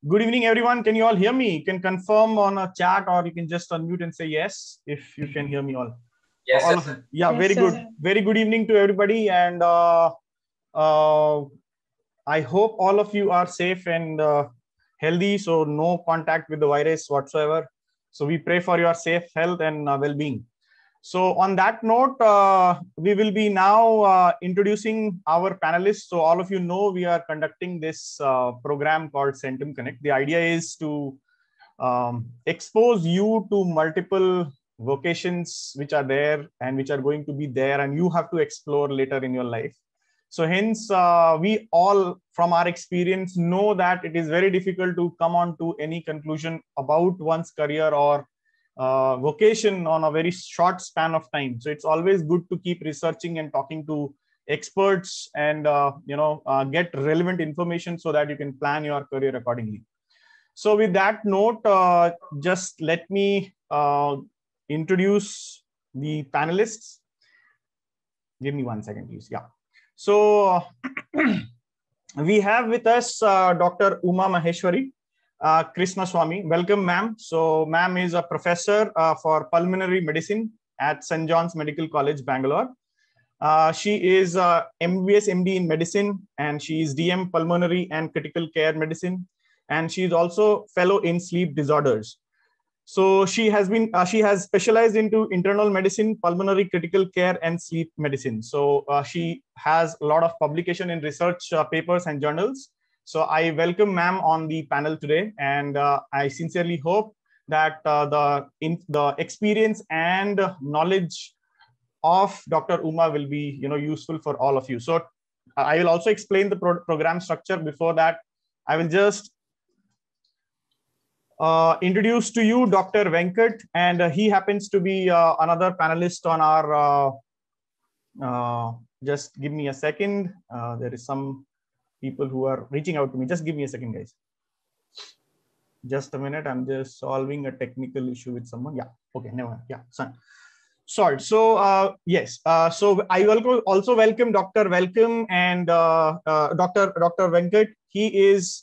Good evening, everyone. Can you all hear me? You can confirm on a chat, or you can just unmute and say yes if you can hear me all. Yes, all sir. Yeah, Yes, very sir. good. Very good evening to everybody. And I hope all of you are safe and healthy. So no contact with the virus whatsoever. So we pray for your safe health and well-being. So on that note, we will be now introducing our panelists. So all of you know we are conducting this program called Centum Connect. The idea is to expose you to multiple vocations which are there and which are going to be there, and you have to explore later in your life. So hence, we all from our experience know that it is very difficult to come on to any conclusion about one's career or vocation on a very short span of time. So it's always good to keep researching and talking to experts and get relevant information so that you can plan your career accordingly. So with that note, just let me introduce the panelists. Give me 1 second, please. Yeah. So we have with us Dr. Uma Maheshwari Krishna Swami. Welcome, ma'am. So ma'am is a professor for pulmonary medicine at St. John's Medical College, Bangalore. She is MBS MD in medicine, and she is DM pulmonary and critical care medicine, and she is also fellow in sleep disorders. So she has specialized into internal medicine, pulmonary critical care, and sleep medicine. So she has a lot of publication in research papers and journals. So I welcome ma'am on the panel today, and I sincerely hope that the experience and knowledge of Dr. Uma will be useful for all of you. So I will also explain the program structure. Before that, I will just introduce to you Dr. Venkat, and he happens to be another panelist on our. Just give me a second. There is some people who are reaching out to me. Just give me a second, guys. Just a minute. I'm just solving a technical issue with someone. Yeah. Okay. Never mind. Yeah. Sorry. So yes. So I will also welcome Dr. Welcome and Dr. Venkat. He is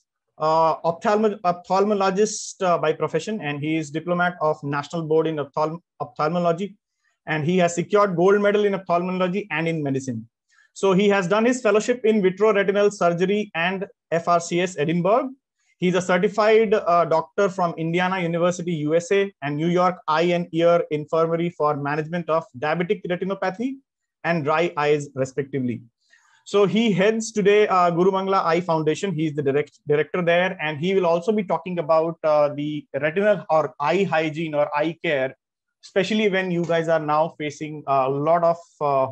ophthalmologist by profession, and he is diplomat of National Board in Ophthalmology, and he has secured gold medal in ophthalmology and in medicine. So he has done his fellowship in vitreoretinal surgery and FRCS Edinburgh. He's a certified doctor from Indiana University, USA, and New York Eye and Ear Infirmary for management of diabetic retinopathy and dry eyes, respectively. So he heads today Guru Mangala Eye Foundation. He's the director there, and he will also be talking about the retinal or eye hygiene or eye care, especially when you guys are now facing a lot of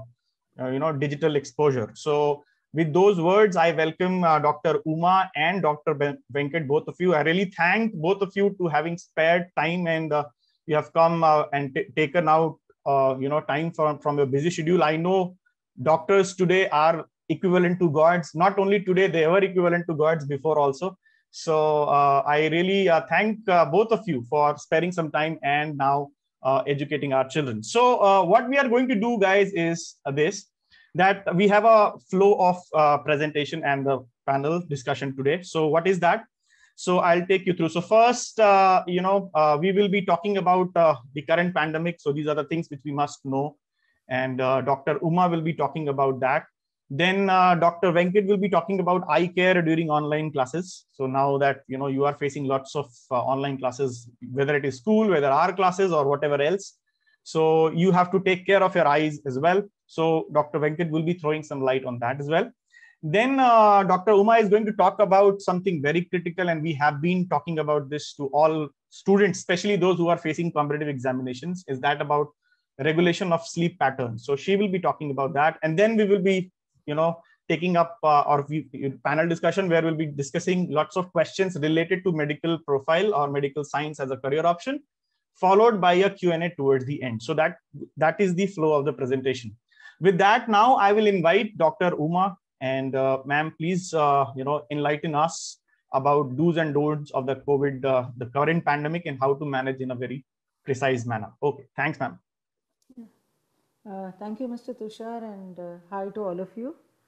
digital exposure. So with those words, I welcome Dr. Uma and Dr. Venkat, both of you. I really thank both of you to having spared time, and you have come and taken out time from your busy schedule. I know doctors today are equivalent to gods. Not only today, they were equivalent to gods before also. So I really thank both of you for sparing some time and now educating our children. So what we are going to do, guys, is this, that we have a flow of presentation and the panel discussion today. So what is that? So I'll take you through. So first, we will be talking about the current pandemic. So these are the things which we must know. And Dr. Uma will be talking about that. Then Dr. Venkat will be talking about eye care during online classes. So now that you are facing lots of online classes, whether it is school, whether our classes or whatever else. So you have to take care of your eyes as well. So Dr. Venkat will be throwing some light on that as well. Then Dr. Uma is going to talk about something very critical, and we have been talking about this to all students, especially those who are facing competitive examinations, is that about regulation of sleep patterns. So she will be talking about that. And then we will be taking up our panel discussion, where we'll be discussing lots of questions related to medical profile or medical science as a career option, followed by a Q&A towards the end. So that is the flow of the presentation. With that, now I will invite Dr. Uma, and ma'am, please enlighten us about do's and don'ts of the COVID, the current pandemic, and how to manage in a very precise manner. Okay, thanks, ma'am. Thank you, Mr. Tushar, and hi to all of you.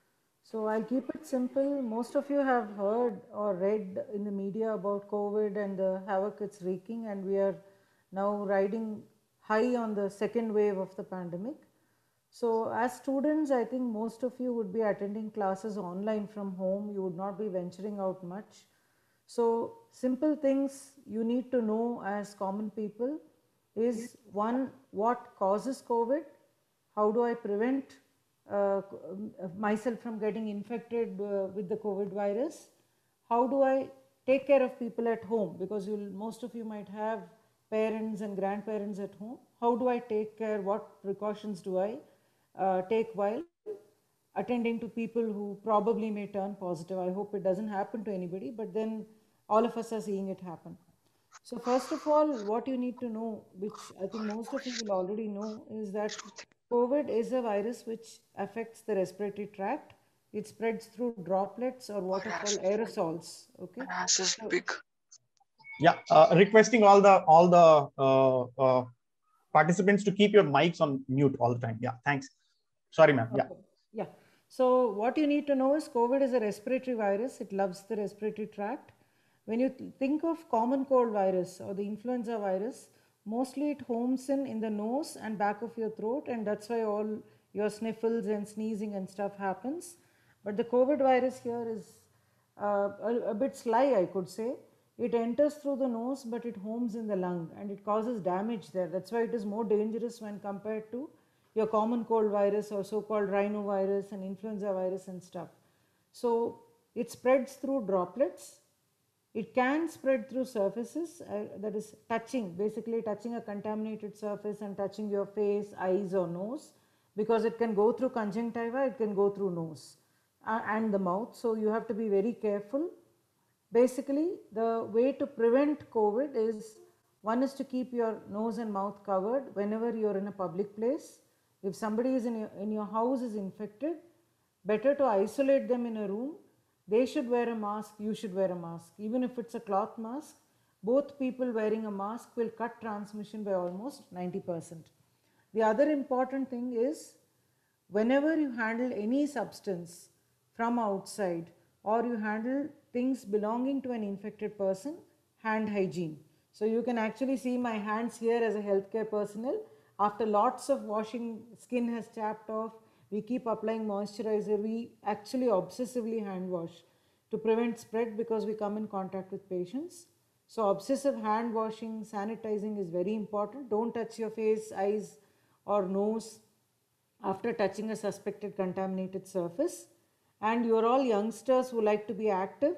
So I'll keep it simple. Most of you have heard or read in the media about COVID and the havoc it's wreaking, and we are now riding high on the second wave of the pandemic. So as students, I think most of you would be attending classes online from home. You would not be venturing out much. So simple things you need to know as common people is one, what causes COVID? How do I prevent myself from getting infected with the COVID virus? How do I take care of people at home? Because most of you might have parents and grandparents at home. How do I take care? What precautions do I take while attending to people who probably may turn positive? I hope it doesn't happen to anybody, but then all of us are seeing it happen. So first of all, what you need to know, which I think most of you will already know, is that COVID is a virus which affects the respiratory tract. It spreads through droplets or what are called aerosols. Okay. So, Yeah, requesting all the participants to keep your mics on mute all the time. Yeah, thanks. Sorry, ma'am. Yeah. okay. Yeah. So what you need to know is COVID is a respiratory virus. It loves the respiratory tract. When you think of common cold virus or the influenza virus, mostly it homes in the nose and back of your throat, and that's why all your sniffles and sneezing and stuff happens. But the COVID virus here is a bit sly, I could say. It enters through the nose, but it homes in the lung and it causes damage there. That's why it is more dangerous when compared to your common cold virus or so-called rhinovirus and influenza virus and stuff. So it spreads through droplets. It can spread through surfaces, that is touching, basically touching a contaminated surface and touching your face, eyes or nose, because it can go through conjunctiva, it can go through nose and the mouth. So you have to be very careful. Basically, the way to prevent COVID is, one is to keep your nose and mouth covered whenever you're in a public place. If somebody is in your house is infected, better to isolate them in a room. They should wear a mask, you should wear a mask. Even if it's a cloth mask, both people wearing a mask will cut transmission by almost 90%. The other important thing is, whenever you handle any substance from outside or you handle things belonging to an infected person, hand hygiene. So you can actually see my hands here as a healthcare personnel. After lots of washing, skin has chapped off, we keep applying moisturizer, we actually obsessively hand wash to prevent spread because we come in contact with patients. So obsessive hand washing, sanitizing is very important. Don't touch your face, eyes or nose after touching a suspected contaminated surface. And you're all youngsters who like to be active.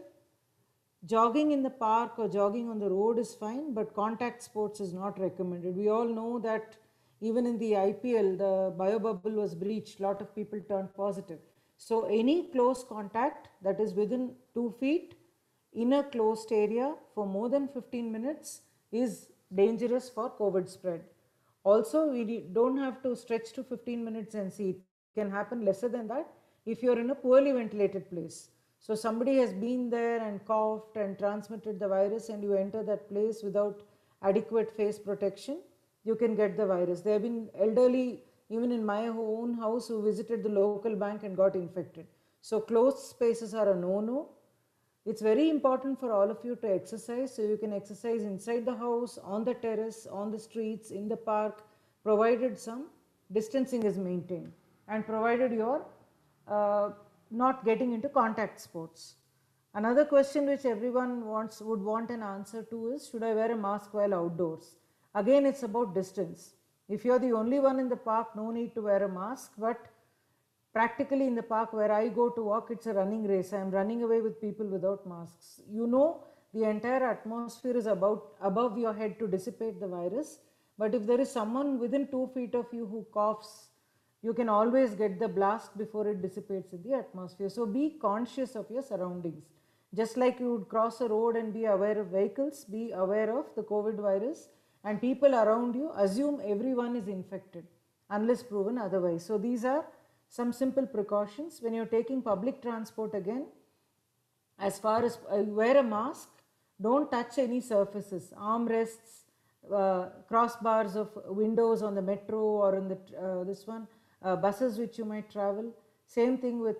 Jogging in the park or jogging on the road is fine, but contact sports is not recommended. We all know that even in the IPL, the bio bubble was breached, a lot of people turned positive. So any close contact that is within 2 feet in a closed area for more than 15 minutes is dangerous for COVID spread. Also, we don't have to stretch to 15 minutes and see. It can happen lesser than that if you're in a poorly ventilated place. So somebody has been there and coughed and transmitted the virus and you enter that place without adequate face protection, you can get the virus. There have been elderly, even in my own house, who visited the local bank and got infected. So closed spaces are a no-no. It's very important for all of you to exercise. So you can exercise inside the house, on the terrace, on the streets, in the park, provided some distancing is maintained and provided you're not getting into contact sports. Another question which everyone would want an answer to is, should I wear a mask while outdoors? Again, it's about distance. If you're the only one in the park, no need to wear a mask, but practically in the park where I go to walk, it's a running race. I'm running away with people without masks. You know, the entire atmosphere is above your head to dissipate the virus. But if there is someone within 2 feet of you who coughs, you can always get the blast before it dissipates in the atmosphere. So be conscious of your surroundings. Just like you would cross a road and be aware of vehicles, be aware of the COVID virus, and people around you, assume everyone is infected unless proven otherwise. So these are some simple precautions. When you're taking public transport, again, as far as wear a mask, don't touch any surfaces, armrests, crossbars of windows on the metro or in the buses which you might travel. Same thing with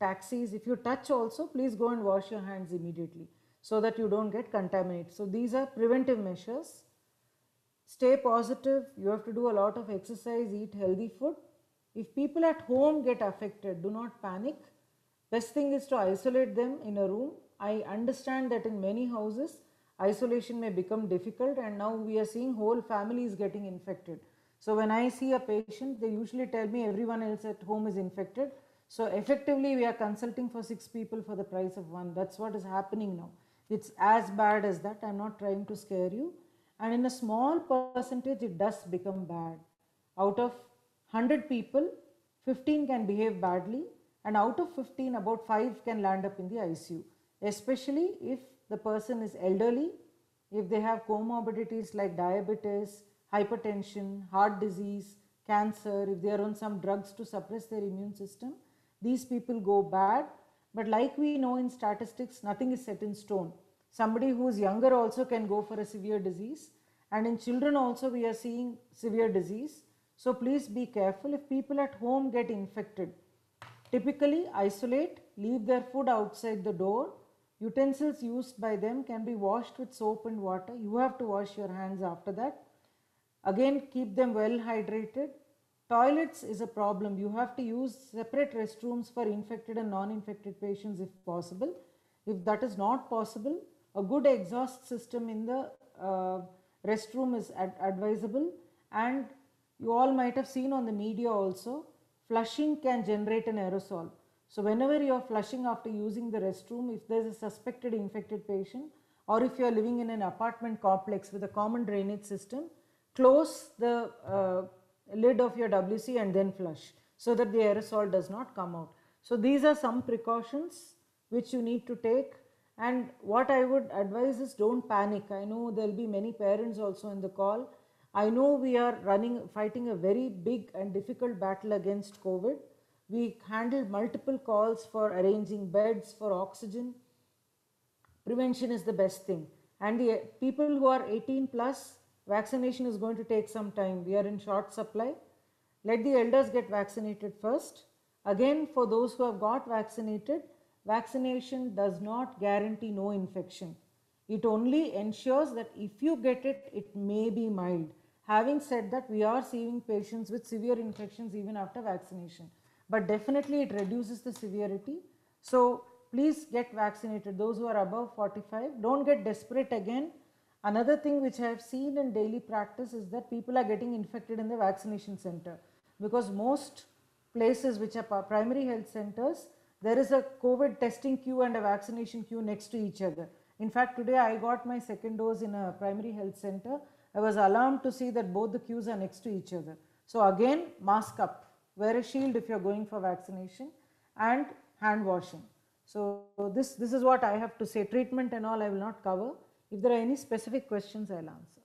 taxis, if you touch also, please go and wash your hands immediately so that you don't get contaminated. So these are preventive measures. Stay positive. You have to do a lot of exercise, eat healthy food. If people at home get affected, do not panic. Best thing is to isolate them in a room. I understand that in many houses, isolation may become difficult, and now we are seeing whole families getting infected. So when I see a patient, they usually tell me everyone else at home is infected. So effectively, we are consulting for 6 people for the price of one. That's what is happening now. It's as bad as that. I'm not trying to scare you. And in a small percentage, it does become bad. Out of 100 people, 15 can behave badly, and out of 15, about 5 can land up in the ICU, especially if the person is elderly, if they have comorbidities like diabetes, hypertension, heart disease, cancer, if they are on some drugs to suppress their immune system, these people go bad. But like we know in statistics, nothing is set in stone. Somebody who is younger also can go for a severe disease, and in children also we are seeing severe disease. So please be careful. If people at home get infected, typically isolate, leave their food outside the door. Utensils used by them can be washed with soap and water. You have to wash your hands after that. Again, keep them well hydrated. Toilets is a problem. You have to use separate restrooms for infected and non-infected patients if possible. If that is not possible, a good exhaust system in the restroom is advisable. And you all might have seen on the media also, flushing can generate an aerosol. So whenever you are flushing after using the restroom, if there is a suspected infected patient, or if you are living in an apartment complex with a common drainage system, close the lid of your WC and then flush so that the aerosol does not come out. So these are some precautions which you need to take. And what I would advise is don't panic. I know there will be many parents also in the call. I know we are fighting a very big and difficult battle against COVID. We handled multiple calls for arranging beds, for oxygen. Prevention is the best thing. And the people who are 18 plus, vaccination is going to take some time. We are in short supply. Let the elders get vaccinated first. Again, for those who have got vaccinated, vaccination does not guarantee no infection. It only ensures that if you get it, it may be mild. Having said that, we are seeing patients with severe infections even after vaccination. But definitely it reduces the severity. So please get vaccinated. Those who are above 45, don't get desperate again. Another thing which I have seen in daily practice is that people are getting infected in the vaccination center, because most places which are primary health centers, there is a COVID testing queue and a vaccination queue next to each other. In fact, today I got my second dose in a primary health center. I was alarmed to see that both the queues are next to each other. So again, mask up, wear a shield if you're going for vaccination, and hand washing. So this is what I have to say. Treatment and all I will not cover. If there are any specific questions, I'll answer.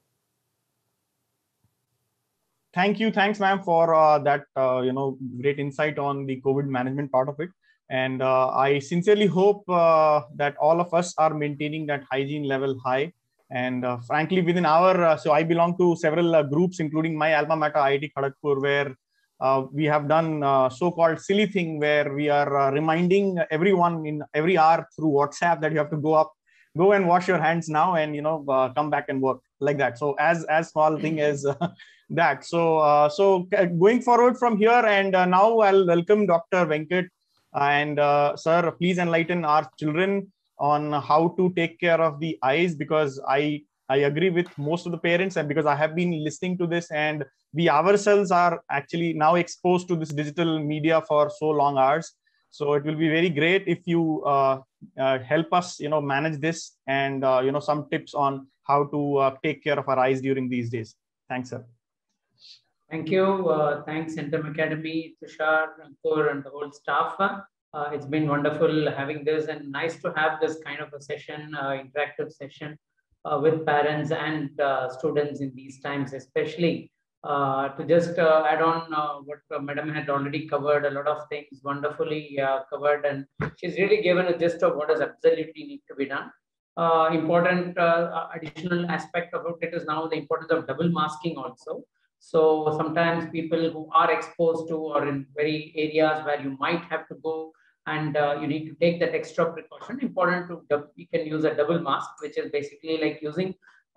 Thank you. Thanks, ma'am, for that great insight on the COVID management part of it. And I sincerely hope that all of us are maintaining that hygiene level high. And frankly, within our, so I belong to several groups, including my alma mater, IIT Kharagpur, where we have done so-called silly thing where we are reminding everyone in every hour through WhatsApp that you have to go and wash your hands now and come back and work, like that. So as small thing as that. So going forward from here, and now I'll welcome Dr. Venkat. And sir, please enlighten our children on how to take care of the eyes, because I agree with most of the parents, and because I have been listening to this, and we ourselves are actually now exposed to this digital media for so long hours. So it will be very great if you help us, manage this, and some tips on how to take care of our eyes during these days. Thanks, sir. Thank you. Thanks, Centrum Academy, Tushar, Ankur, and the whole staff. It's been wonderful having this, and nice to have this kind of a session, interactive session with parents and students in these times, especially. To just add on what Madam had already covered, a lot of things wonderfully covered, and she's really given a gist of what is absolutely need to be done. Important additional aspect about it is now the importance of double masking also. So sometimes people who are exposed to or in very areas where you might have to go and you need to take that extra precaution. Important to, you can use a double mask, which is basically like using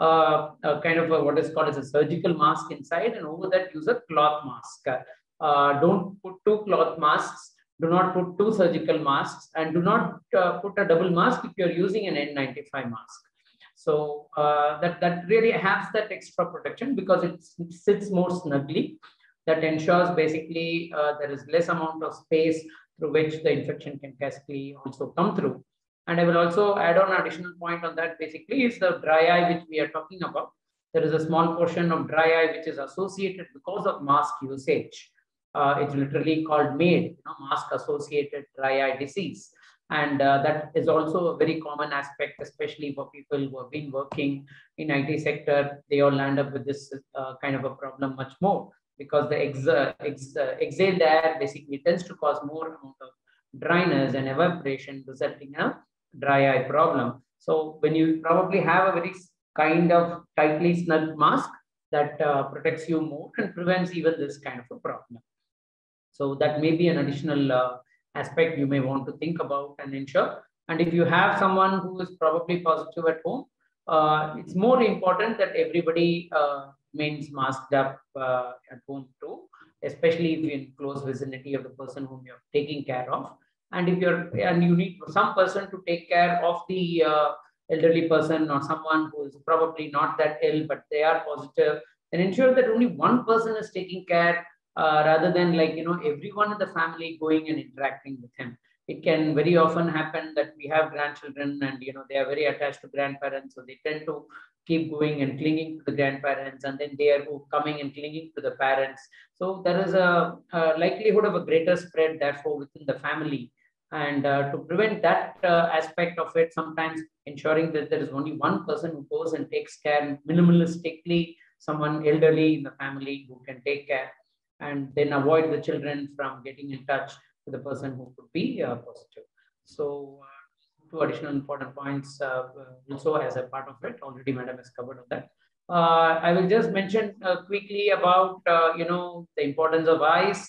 a kind of what is called as a surgical mask inside, and over that use a cloth mask. Don't put two cloth masks, do not put two surgical masks, and do not put a double mask if you're using an N95 mask. So that really has that extra protection because it sits more snugly. That ensures basically there is less amount of space through which the infection can basically also come through. And I will also add on an additional point on that basically is the dry eye which we are talking about. There is a small portion of dry eye which is associated because of mask usage. It's literally called MAID, mask associated dry eye disease. And that is also a very common aspect, especially for people who have been working in IT sector. They all land up with this kind of a problem much more because the exhaled air basically tends to cause more amount of dryness and evaporation, resulting in a dry eye problem. So when you probably have a very kind of tightly snug mask that protects you more and prevents even this kind of a problem. So that may be an additional aspect you may want to think about and ensure. And if you have someone who is probably positive at home, it's more important that everybody remains masked up at home too, especially if you're in close vicinity of the person whom you're taking care of. And if you need some person to take care of the elderly person or someone who is probably not that ill, but they are positive, then ensure that only one person is taking care rather than everyone in the family going and interacting with him. It can very often happen that we have grandchildren and they are very attached to grandparents, so they tend to keep going and clinging to the grandparents, and then they are coming and clinging to the parents. So there is a likelihood of a greater spread therefore within the family. And to prevent that aspect of it, sometimes ensuring that there is only one person who goes and takes care minimalistically, someone elderly in the family who can take care, and then avoid the children from getting in touch with the person who could be positive. So two additional important points also as a part of it. Already Madam has covered on that. I will just mention quickly about the importance of eyes.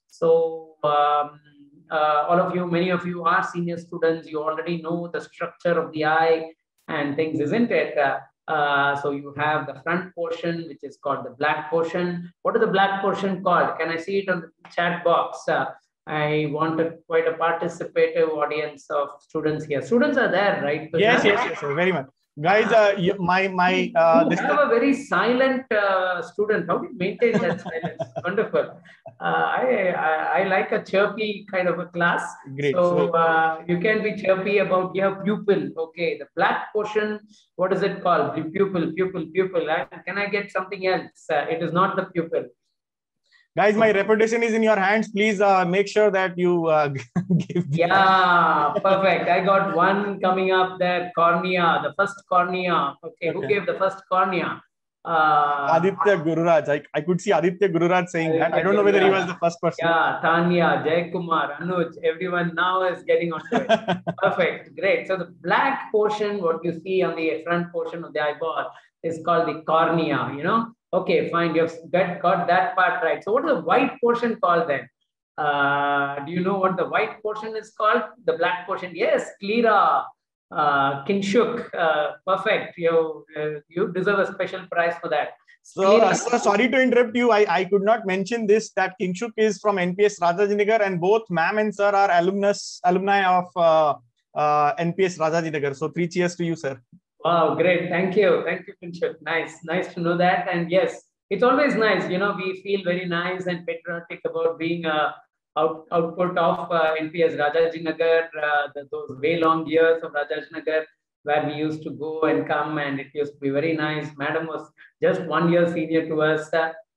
All of you, many of you are senior students. You already know the structure of the eye and things, isn't it? So you have the front portion, which is called the black portion. What is the black portion called? Can I see it on the chat box? I want quite a participative audience of students here. Students are there, right? Yes, very much. Guys, you have a very silent student. How do you maintain that silence? Wonderful. I like a chirpy kind of a class. Great. So you can be chirpy about your pupil. Okay, the black portion, what is it called? The pupil. Can I get something else? It is not the pupil. Guys, my reputation is in your hands. Please make sure that you give. Yeah, perfect. I got one coming up there. Cornea, the first cornea. Okay, who gave the first cornea? Aditya Gururaj. I could see Aditya Gururaj saying that. I don't know whether he was the first person. Yeah, Tanya, Jaykumar, Anuj, everyone now is getting onto it. Perfect, great. So the black portion, what you see on the front portion of the eyeball is called the cornea, Okay, fine, you've got that part right. So what is the white portion called then? Do you know what the white portion is called? The black portion? Yes, sclera, Kinshuk. Perfect. You deserve a special prize for that. So, sorry to interrupt you. I could not mention this, that Kinshuk is from NPS Rajajinagar, and both ma'am and sir are alumni of NPS Rajajinagar. So 3 cheers to you, sir. Wow, great. Thank you. Thank you, Kinshuk. Nice to know that. And yes, it's always nice. We feel very nice and patriotic about being output of NPS Rajajinagar, those way long years of Rajajinagar, where we used to go and come, and it used to be very nice. Madam was just 1 year senior to us.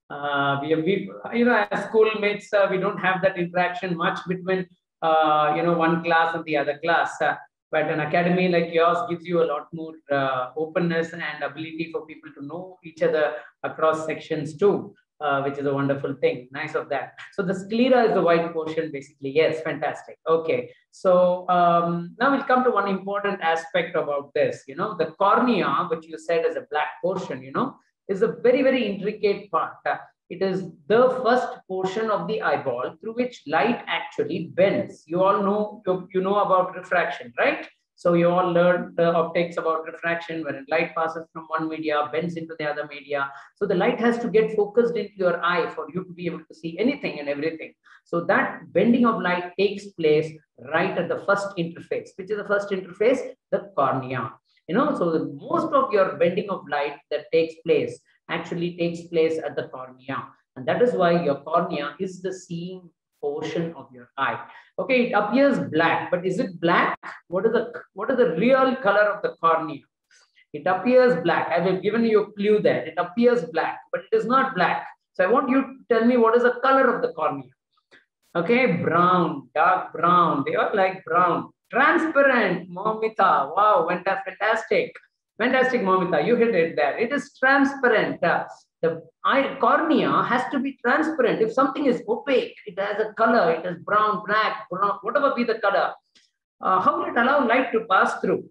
As schoolmates, we don't have that interaction much between, one class and the other class. But an academy like yours gives you a lot more openness and ability for people to know each other across sections too, which is a wonderful thing. Nice of that. So the sclera is the white portion, basically. Yes, fantastic. Okay. So now we'll come to one important aspect about this. The cornea, which you said is a black portion, is a very, very intricate part. It is the first portion of the eyeball through which light actually bends. You all know, you know about refraction, right? So you all learned the optics about refraction, when light passes from one media, bends into the other media. So the light has to get focused into your eye for you to be able to see anything and everything. So that bending of light takes place right at the first interface. Which is the first interface? The cornea. You know, so the most of your bending of light that takes place actually takes place at the cornea. And that is why your cornea is the seeing portion of your eye. Okay, it appears black, but is it black? What is the real color of the cornea? It appears black. I have given you a clue there. It appears black, but it is not black. So I want you to tell me what is the color of the cornea. Okay, brown, dark brown. They are like brown. Transparent, Momita. Wow, fantastic. Fantastic, Momita. You hit it there. It is transparent. The cornea has to be transparent. If something is opaque, it has a color, it is brown, black, brown, whatever be the color. How will it allow light to pass through?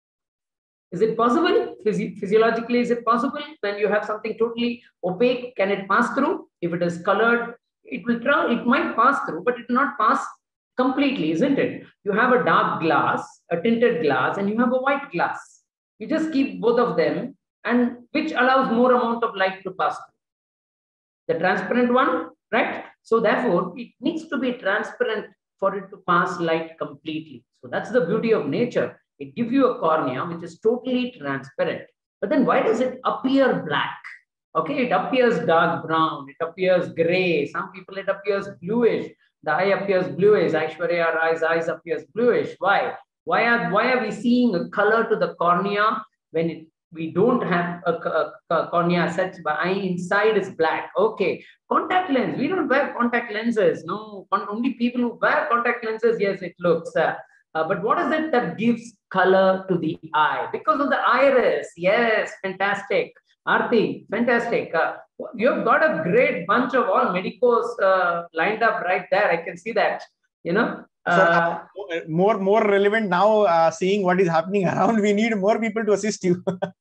Is it possible? Physiologically, is it possible? When you have something totally opaque, can it pass through? If it is colored, it might pass through, but it will not pass completely, isn't it? You have a dark glass, a tinted glass, and you have a white glass. You just keep both of them, and which allows more amount of light to pass through? The transparent one, right? So therefore, it needs to be transparent for it to pass light completely. So that's the beauty of nature. It gives you a cornea which is totally transparent. But then why does it appear black? Okay, it appears dark brown, it appears gray. Some people it appears bluish. The eye appears bluish. Aishwarya Rai's eyes appears bluish. Why? Why are we seeing a color to the cornea when we don't have a cornea such, but eye inside is black? Okay, contact lens. We don't wear contact lenses. No, only people who wear contact lenses, yes, it looks. But what is it that gives color to the eye? Because of the iris. Yes, fantastic. Aarti, fantastic. You've got a great bunch of all medicos lined up right there. I can see that, you know. More relevant now, seeing what is happening around, we need more people to assist you.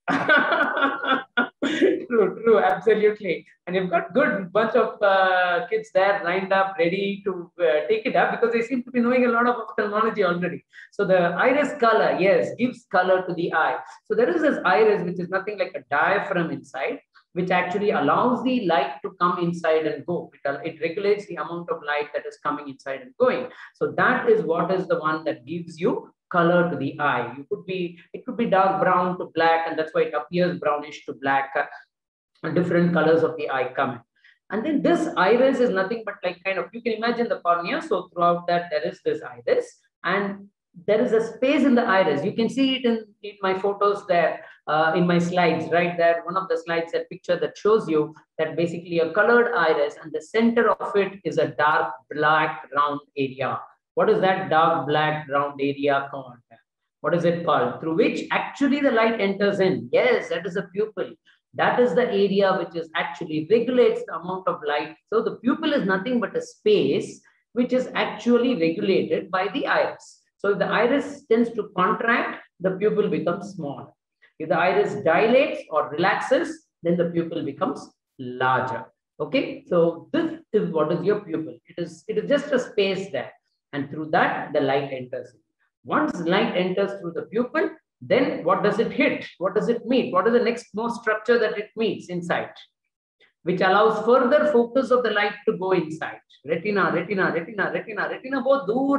True, absolutely. And you've got good bunch of kids there lined up, ready to take it up, because they seem to be knowing a lot of ophthalmology already. So the iris color, yes, gives color to the eye. So there is this iris, which is nothing like a diaphragm inside, which actually allows the light to come inside and go. It regulates the amount of light that is coming inside and going. So that is what is the one that gives you color to the eye. It could be dark brown to black, and that's why it appears brownish to black. Different colors of the eye come in. And then this iris is nothing but like kind of, you can imagine the cornea. So throughout that, there is this iris, and there is a space in the iris. You can see it in my photos there, in my slides, right there. One of the slides, that picture that shows you that basically a colored iris, and the center of it is a dark black round area. What is that dark black round area called? What is it called? Through which actually the light enters in. Yes, that is a pupil. That is the area which is actually regulates the amount of light. So the pupil is nothing but a space which is actually regulated by the iris. So if the iris tends to contract, the pupil becomes small. If the iris dilates or relaxes, then the pupil becomes larger. Okay, so this is what is your pupil. It is just a space there, and through that the light enters. Once light enters through the pupil, then what does it hit? What does it meet? What is the next most structure that it meets inside, which allows further focus of the light to go inside? Retina, retina, retina, retina, retina, bahut dur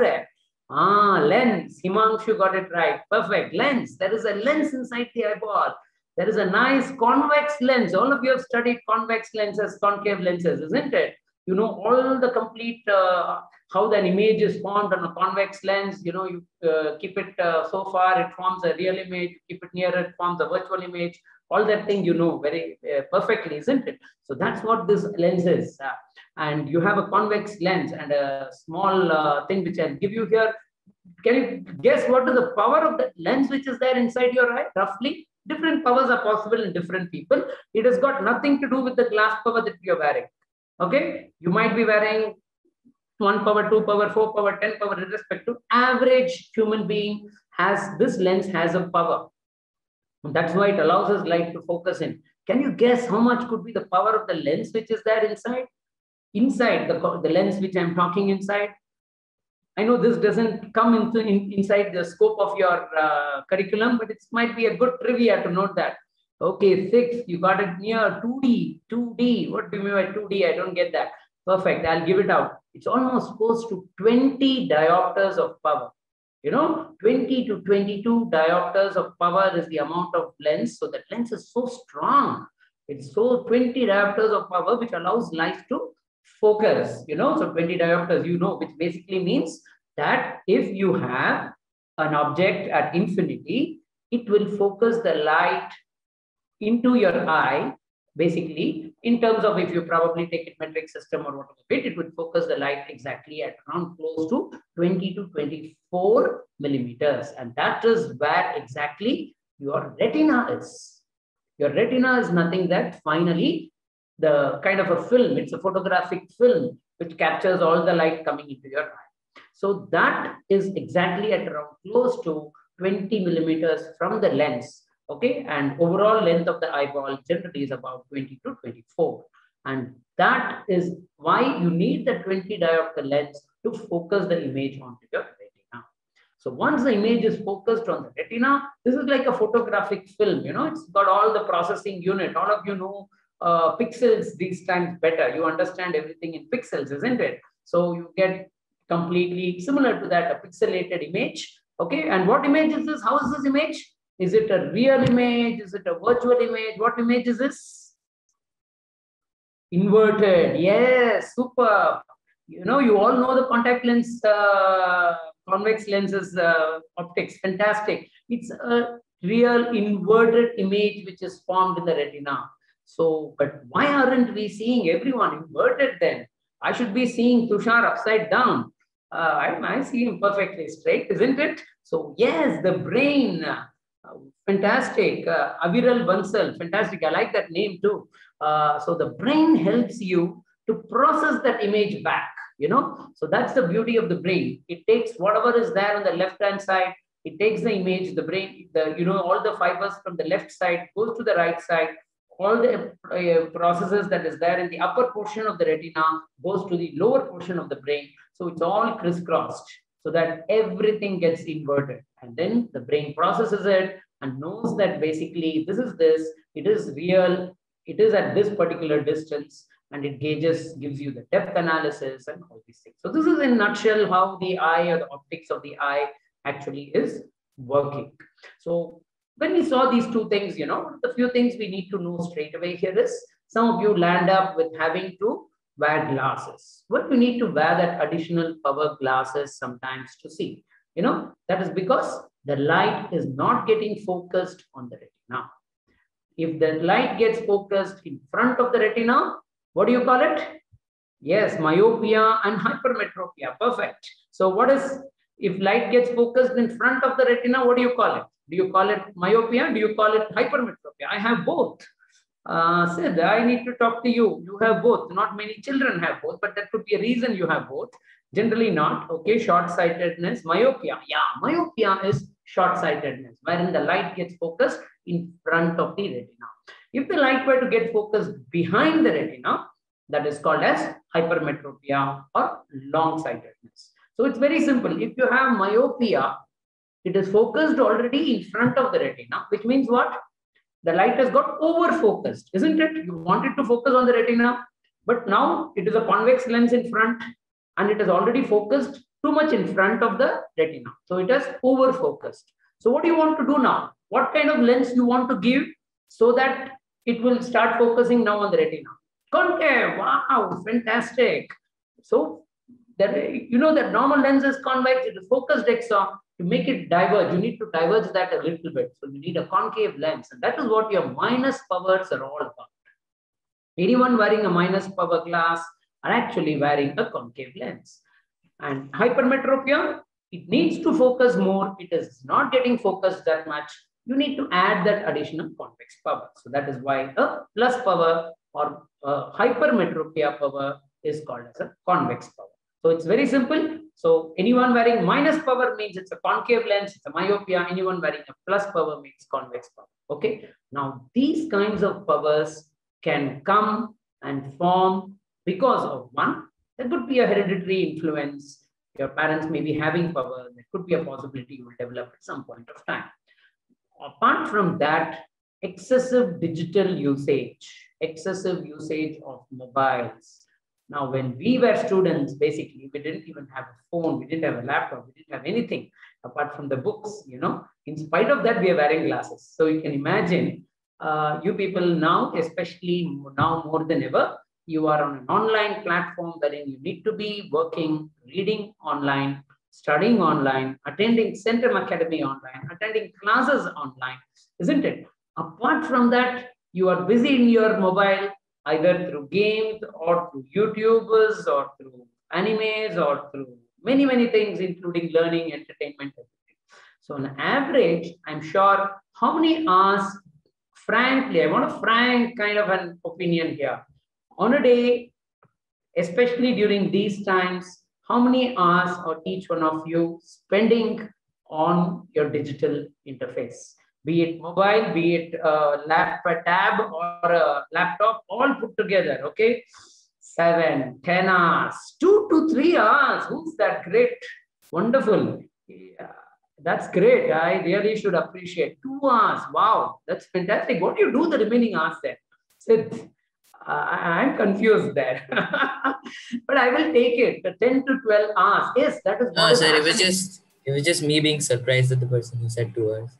hai. Lens. Himanshu got it right. Perfect. Lens. There is a lens inside the eyeball. There is a nice convex lens. All of you have studied convex lenses, concave lenses, isn't it? You know all the complete how an image is formed on a convex lens. You know, you keep it so far, it forms a real image. Keep it nearer, it forms a virtual image. All that thing you know very perfectly, isn't it? So that's what this lens is. And you have a convex lens and a small thing which I'll give you here. Can you guess what is the power of the lens which is there inside your eye? Roughly, different powers are possible in different people. It has got nothing to do with the glass power that you're wearing. Okay, you might be wearing 1 power, 2 power, 4 power, 10 power, irrespective. Average human being has this lens has a power. That's why it allows us light to focus in. Can you guess how much could be the power of the lens which is there inside? Inside the lens which I'm talking inside. I know this doesn't come inside the scope of your curriculum, but it might be a good trivia to note that. Okay, 6, you got it near 2D. 2D, what do you mean by 2D? I don't get that. Perfect, I'll give it out. It's almost close to 20 diopters of power. You know, 20 to 22 diopters of power is the amount of lens. So that lens is so strong. It's so 20 diopters of power, which allows light to focus, you know. So 20 diopters, you know, which basically means that if you have an object at infinity, it will focus the light into your eye, basically, in terms of if you probably take it metric system or whatever bit, it would focus the light exactly at around close to 20 to 24 millimeters. And that is where exactly your retina is. Your retina is nothing that finally the kind of a film, it's a photographic film which captures all the light coming into your eye. So that is exactly at around close to 20 millimeters from the lens. Okay, and overall length of the eyeball generally is about 20 to 24. And that is why you need the 20 diopter lens to focus the image onto your retina. So once the image is focused on the retina, this is like a photographic film, you know, it's got all the processing unit. All of you know pixels these times better. You understand everything in pixels, isn't it? So you get completely similar to that, a pixelated image. Okay, and what image is this? How is this image? Is it a real image? Is it a virtual image? What image is this? Inverted. Yes, super. You know, you all know the contact lens, convex lenses, optics. Fantastic. It's a real inverted image which is formed in the retina. So, but why aren't we seeing everyone inverted then? I should be seeing Tushar upside down. I see him perfectly straight, isn't it? So, yes, the brain. Fantastic. Aviral Bansal, fantastic. I like that name too. So the brain helps you to process that image back, you know. So that's the beauty of the brain. It takes whatever is there on the left-hand side, it takes the image, the brain, all the fibers from the left side goes to the right side. All the processes that is there in the upper portion of the retina goes to the lower portion of the brain. So it's all crisscrossed, so that everything gets inverted. And then the brain processes it and knows that basically this is this, it is real, it is at this particular distance, and it gives you the depth analysis and all these things. So this is in a nutshell how the eye or the optics of the eye actually is working. So when we saw these two things, you know, the few things we need to know straight away here is, some of you land up with having to wear glasses. What you need to wear that additional power glasses sometimes to see, you know, that is because the light is not getting focused on the retina. If the light gets focused in front of the retina, what do you call it? Yes, myopia and hypermetropia. Perfect. So what is, if light gets focused in front of the retina, what do you call it? Do you call it myopia? Do you call it hypermetropia? I have both. Sid, I need to talk to you. You have both. Not many children have both, but that could be a reason you have both. Generally not. Okay, short-sightedness, myopia. Yeah, myopia is short-sightedness, wherein the light gets focused in front of the retina. If the light were to get focused behind the retina, that is called as hypermetropia or long-sightedness. So it's very simple. If you have myopia, it is focused already in front of the retina, which means what? The light has got over-focused, isn't it? You wanted to focus on the retina, but now it is a convex lens in front and it is already focused too much in front of the retina. So it has over-focused. So what do you want to do now? What kind of lens you want to give so that it will start focusing now on the retina? Concave, wow, fantastic. So that, you know, that normal lens is convex, it is focused exon. To make it diverge, you need to diverge that a little bit. So you need a concave lens. And that is what your minus powers are all about. Anyone wearing a minus power glass are actually wearing a concave lens. And hypermetropia, it needs to focus more. It is not getting focused that much. You need to add that additional convex power. So that is why a plus power or hypermetropia power is called as a convex power. So it's very simple. So anyone wearing minus power means it's a concave lens, it's a myopia. Anyone wearing a plus power means convex power. Okay. Now these kinds of powers can come and form because of one. There could be a hereditary influence. Your parents may be having power. There could be a possibility you will develop at some point of time. Apart from that, excessive digital usage, excessive usage of mobiles. Now, when we were students, basically, we didn't even have a phone, we didn't have a laptop, we didn't have anything apart from the books, you know. In spite of that, we are wearing glasses. So you can imagine, you people now, especially now more than ever, you are on an online platform wherein you need to be working, reading online, studying online, attending Centrum Academy online, attending classes online, isn't it? Apart from that, you are busy in your mobile, either through games or through YouTubers or through animes or through many, many things, including learning, entertainment, everything. So on average, I'm sure how many hours, frankly, I want a frank kind of an opinion here. On a day, especially during these times, how many hours are each one of you spending on your digital interface? Be it mobile, be it a tab or a laptop, all put together, okay? 7, 10 hours, 2 to 3 hours. Who's that? Great, wonderful. Yeah, that's great. I really should appreciate 2 hours. Wow, that's fantastic. What do you do the remaining hours then? Sid, I'm confused there. But I will take it. The 10 to 12 hours. Yes, that is No, sir, it was just me being surprised at the person who said 2 hours.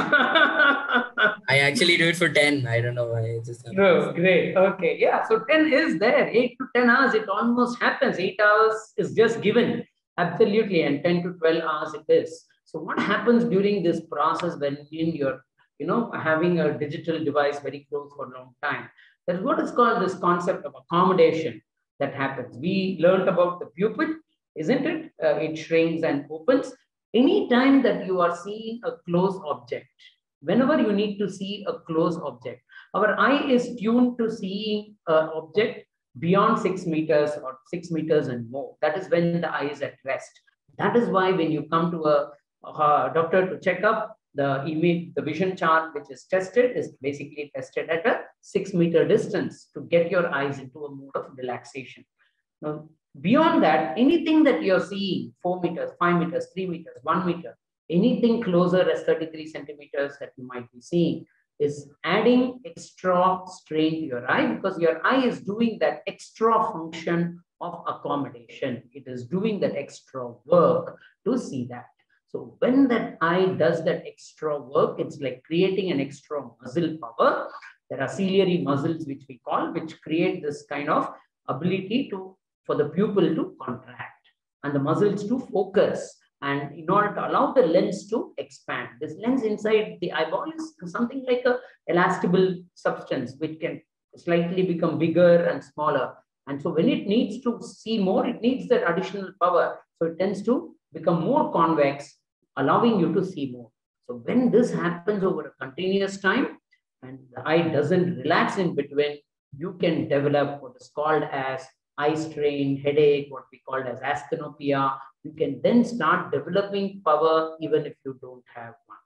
I actually do it for 10. I don't know why. I just no, great. Okay. Yeah. So 10 is there. 8 to 10 hours, it almost happens. 8 hours is just given. Absolutely. And 10 to 12 hours it is. So what happens during this process when you're, you know, having a digital device very close for a long time? That's what is called this concept of accommodation that happens. We learned about the pupil, isn't it? It shrinks and opens. Anytime that you are seeing a close object, whenever you need to see a close object, our eye is tuned to seeing an object beyond 6 meters or 6 meters and more. That is when the eye is at rest. That is why when you come to a doctor to check up, the image, the vision chart which is tested is basically tested at a 6 meter distance to get your eyes into a mode of relaxation. Now, beyond that, anything that you're seeing, 4 meters, 5 meters, 3 meters, 1 meter, anything closer as 33 centimeters that you might be seeing is adding extra strain to your eye because your eye is doing that extra function of accommodation. It is doing that extra work to see that. So when that eye does that extra work, it's like creating an extra muscle power. There are ciliary muscles, which we call, which create this kind of ability for the pupil to contract and the muscles to focus. And in order to allow the lens to expand, this lens inside the eyeball is something like a elastable substance, which can slightly become bigger and smaller. And so when it needs to see more, it needs that additional power. So it tends to become more convex, allowing you to see more. So when this happens over a continuous time and the eye doesn't relax in between, you can develop what is called as eye strain, headache, what we call as ascanopia. You can then start developing power even if you don't have one.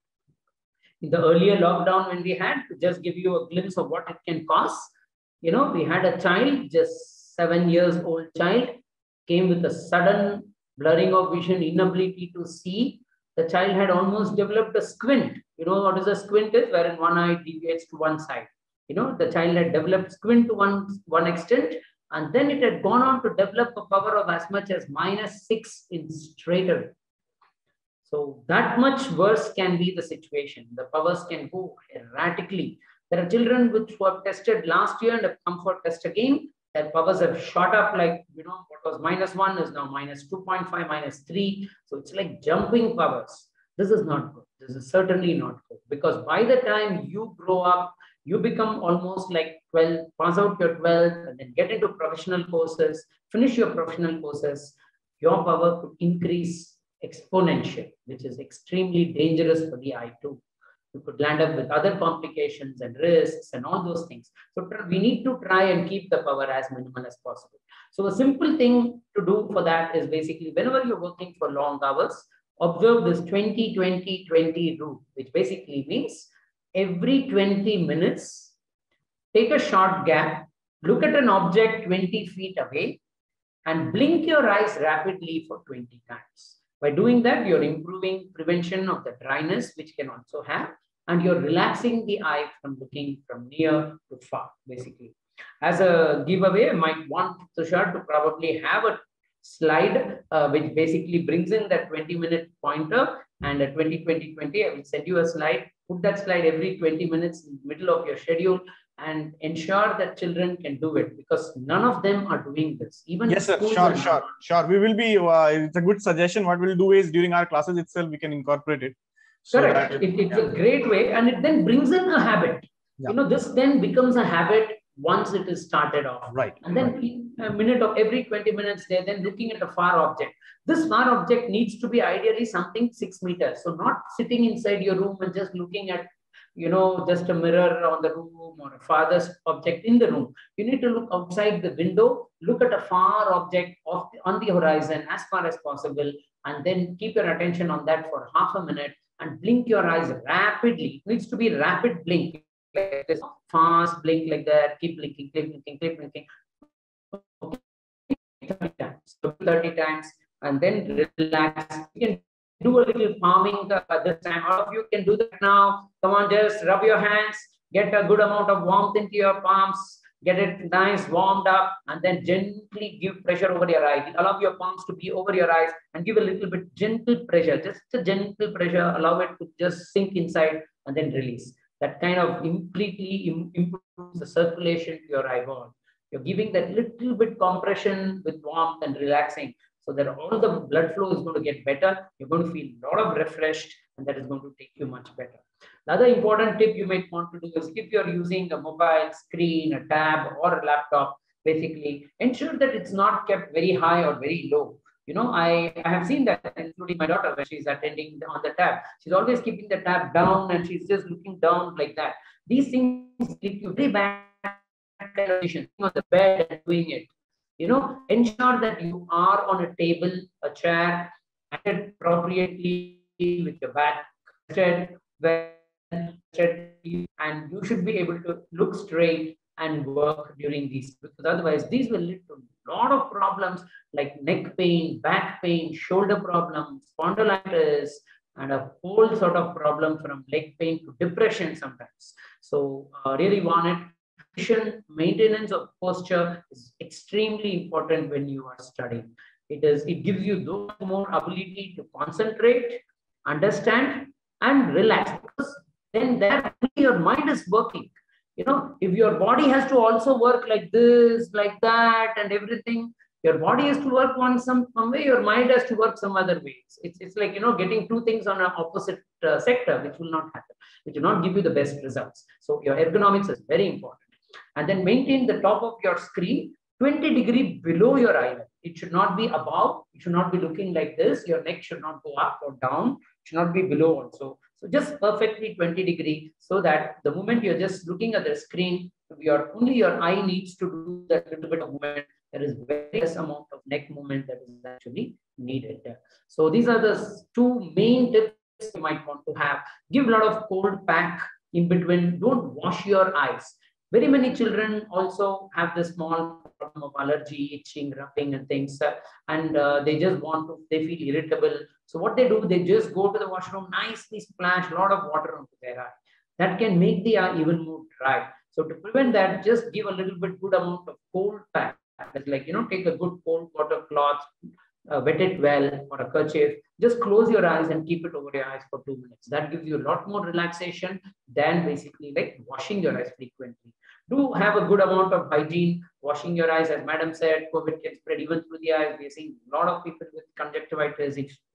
In the earlier lockdown when we had, to just give you a glimpse of what it can cause, you know, we had a child, just 7 years old child, came with a sudden blurring of vision, inability to see. The child had almost developed a squint. You know what is a squint is? Wherein one eye deviates to one side. You know, the child had developed squint to one extent, and then it had gone on to develop a power of as much as -6 in straight away. So that much worse can be the situation. The powers can go erratically. There are children which were tested last year and have come for test again. Their powers have shot up, like, you know, what was -1 is now -2.5, -3. So it's like jumping powers. This is not good. This is certainly not good, because by the time you grow up, you become almost like 12, pass out your 12th and then get into professional courses, finish your professional courses, your power could increase exponentially, which is extremely dangerous for the eye too. You could land up with other complications and risks and all those things. So we need to try and keep the power as minimal as possible. So a simple thing to do for that is basically whenever you're working for long hours, observe this 20-20-20 rule, which basically means every 20 minutes, take a short gap, look at an object 20 feet away, and blink your eyes rapidly for 20 times. By doing that, you're improving prevention of the dryness, which can also have, and you're relaxing the eye from looking from near to far, basically. As a giveaway, I might want Tushar to probably have a slide which basically brings in that 20-minute pointer, and at 20-20-20, I will send you a slide. Put that slide every 20 minutes in the middle of your schedule and ensure that children can do it, because none of them are doing this. Even yes, sir. Sure. We will be, it's a good suggestion. What we'll do is during our classes itself, we can incorporate it. Correct. It's a great way, and it then brings in a habit. Yeah. You know, this then becomes a habit once it is started off. Right. And then in a minute of every 20 minutes, they're then looking at a far object. This far object needs to be ideally something 6 meters. So not sitting inside your room and just looking at, you know, just a mirror on the room or a farthest object in the room. You need to look outside the window, look at a far object on the horizon as far as possible, and then keep your attention on that for half a minute and blink your eyes rapidly. It needs to be rapid blink. Like this, fast blink like that, keep blinking, keep blinking. Okay. 30 times. 30 times, and then relax. You can do a little palming this time. All of you can do that now. Come on, just rub your hands, get a good amount of warmth into your palms, get it nice, warmed up, and then gently give pressure over your eyes. Allow your palms to be over your eyes and give a little bit gentle pressure, just a gentle pressure. Allow it to just sink inside and then release. That kind of completely improves the circulation to your eyeball. You're giving that little bit compression with warmth and relaxing, so that all the blood flow is going to get better. You're going to feel a lot of refreshed, and that is going to take you much better. The other important tip you might want to do is, if you're using a mobile screen, a tab, or a laptop, basically ensure that it's not kept very high or very low. You know, I have seen that, including my daughter, when she's attending on the tab. She's always keeping the tab down and she's just looking down like that. These things lead to very bad condition on the bed and doing it. You know, ensure that you are on a table, a chair, and appropriately with your back straight, and you should be able to look straight and work during these, because otherwise these will lead to a lot of problems like neck pain, back pain, shoulder problems, spondylitis, and a whole sort of problem from leg pain to depression sometimes. So really want it. Maintenance of posture is extremely important when you are studying. It gives you those more ability to concentrate, understand, and relax, because then there your mind is working. You know, if your body has to also work like this, like that, and everything, your body has to work on some way, your mind has to work some other ways. It's like, you know, getting two things on an opposite sector, which will not happen, which will not give you the best results. So your ergonomics is very important. And then maintain the top of your screen 20 degrees below your eye level. It should not be above. It should not be looking like this. Your neck should not go up or down. It should not be below also. So just perfectly 20 degrees, so that the moment you're just looking at the screen, only your eye needs to do that little bit of movement. There is very less amount of neck movement that is actually needed. So these are the two main tips you might want to have. Give a lot of cold pack in between. Don't wash your eyes. Very many children also have this small problem of allergy, itching, rubbing, and things, and they just they feel irritable. So what they do, they just go to the washroom, nicely splash a lot of water onto their eye. That can make the eye even more dry. So to prevent that, just give a little bit good amount of cold pack. It's like, you know, take a good cold water cloth, wet it well, or a kerchief. Just close your eyes and keep it over your eyes for 2 minutes. That gives you a lot more relaxation than basically like washing your eyes frequently. Do have a good amount of hygiene. Washing your eyes, as Madam said, COVID can spread even through the eyes. We are seeing a lot of people with conjunctivitis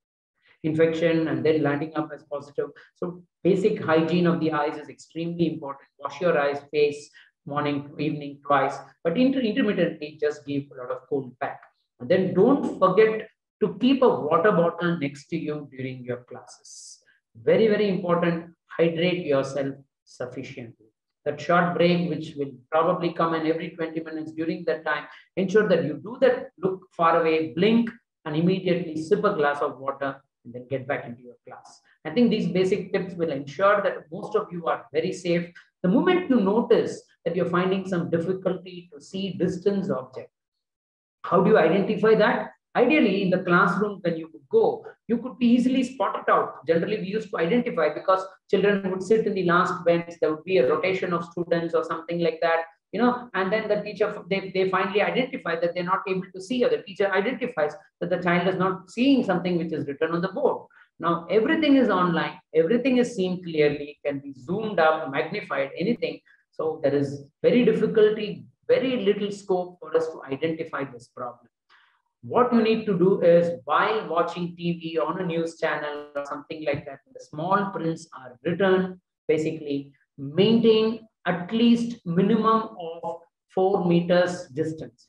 infection and then landing up as positive. So basic hygiene of the eyes is extremely important. Wash your eyes, face, morning, evening, twice. But intermittently, just give a lot of cold pack. And then don't forget to keep a water bottle next to you during your classes. Very, very important. hydrate yourself sufficiently. That short break, which will probably come in every 20 minutes during that time, ensure that you do that, look far away, blink, and immediately sip a glass of water and then get back into your class. I think these basic tips will ensure that most of you are very safe. The moment you notice that you're finding some difficulty to see distant objects, how do you identify that? Ideally, in the classroom, when you would go, you could be easily spotted out. Generally, we used to identify because children would sit in the last bench. There would be a rotation of students or something like that, and then the teacher, they finally identify that they're not able to see, or the teacher identifies that the child is not seeing something which is written on the board. Now, everything is online. Everything is seen clearly, can be zoomed up, magnified, anything. So there is very little scope for us to identify this problem. What you need to do is, while watching TV on a news channel or something like that, the small prints are written, basically maintain at least minimum of 4 meters distance,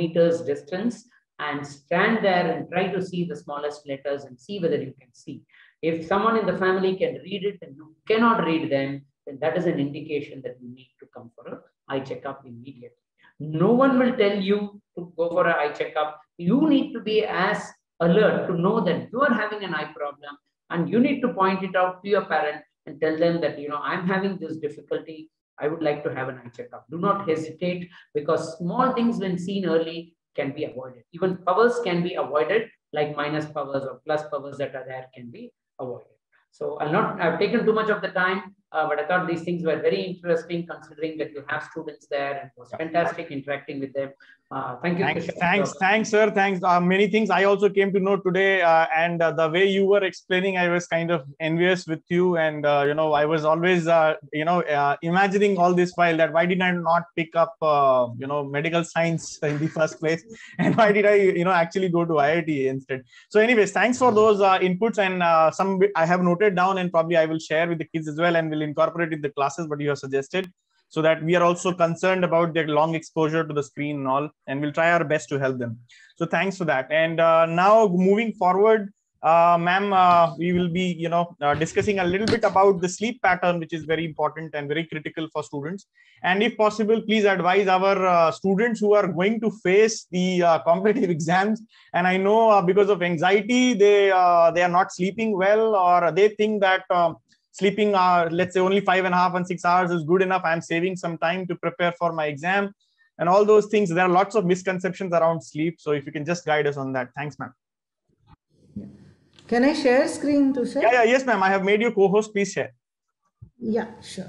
and stand there and try to see the smallest letters and see whether you can see. If someone in the family can read it and you cannot read them, then that is an indication that you need to come for an eye checkup immediately. No one will tell you to go for an eye checkup. You need to be as alert to know that you are having an eye problem, and you need to point it out to your parent and tell them that, I'm having this difficulty. I would like to have an eye checkup. Do not hesitate, because small things when seen early can be avoided. Even powers can be avoided, like minus powers or plus powers that are there can be avoided. So I've taken too much of the time, but I thought these things were very interesting, considering that you have students there, and it was fantastic interacting with them. Thank you. Thanks, sir. Thanks. Many things I also came to know today, and the way you were explaining, I was kind of envious with you. And I was always imagining all this while, that why did I not pick up medical science in the first place, and why did I actually go to IIT instead. So anyways, thanks for those inputs, and some I have noted down, and probably I will share with the kids as well, and will incorporate in the classes what you have suggested, so that we are also concerned about their long exposure to the screen and all, and we'll try our best to help them. So thanks for that. And now moving forward, ma'am, we will be discussing a little bit about the sleep pattern, which is very important and very critical for students. And if possible, please advise our students who are going to face the competitive exams. And I know because of anxiety, they are not sleeping well, or they think that sleeping, let's say only 5.5 and 6 hours is good enough. I'm saving some time to prepare for my exam and all those things. There are lots of misconceptions around sleep. So if you can just guide us on that. Thanks, ma'am. Can I share screen to share? Yeah, yes, ma'am. I have made you co-host. Please share. Yeah, sure.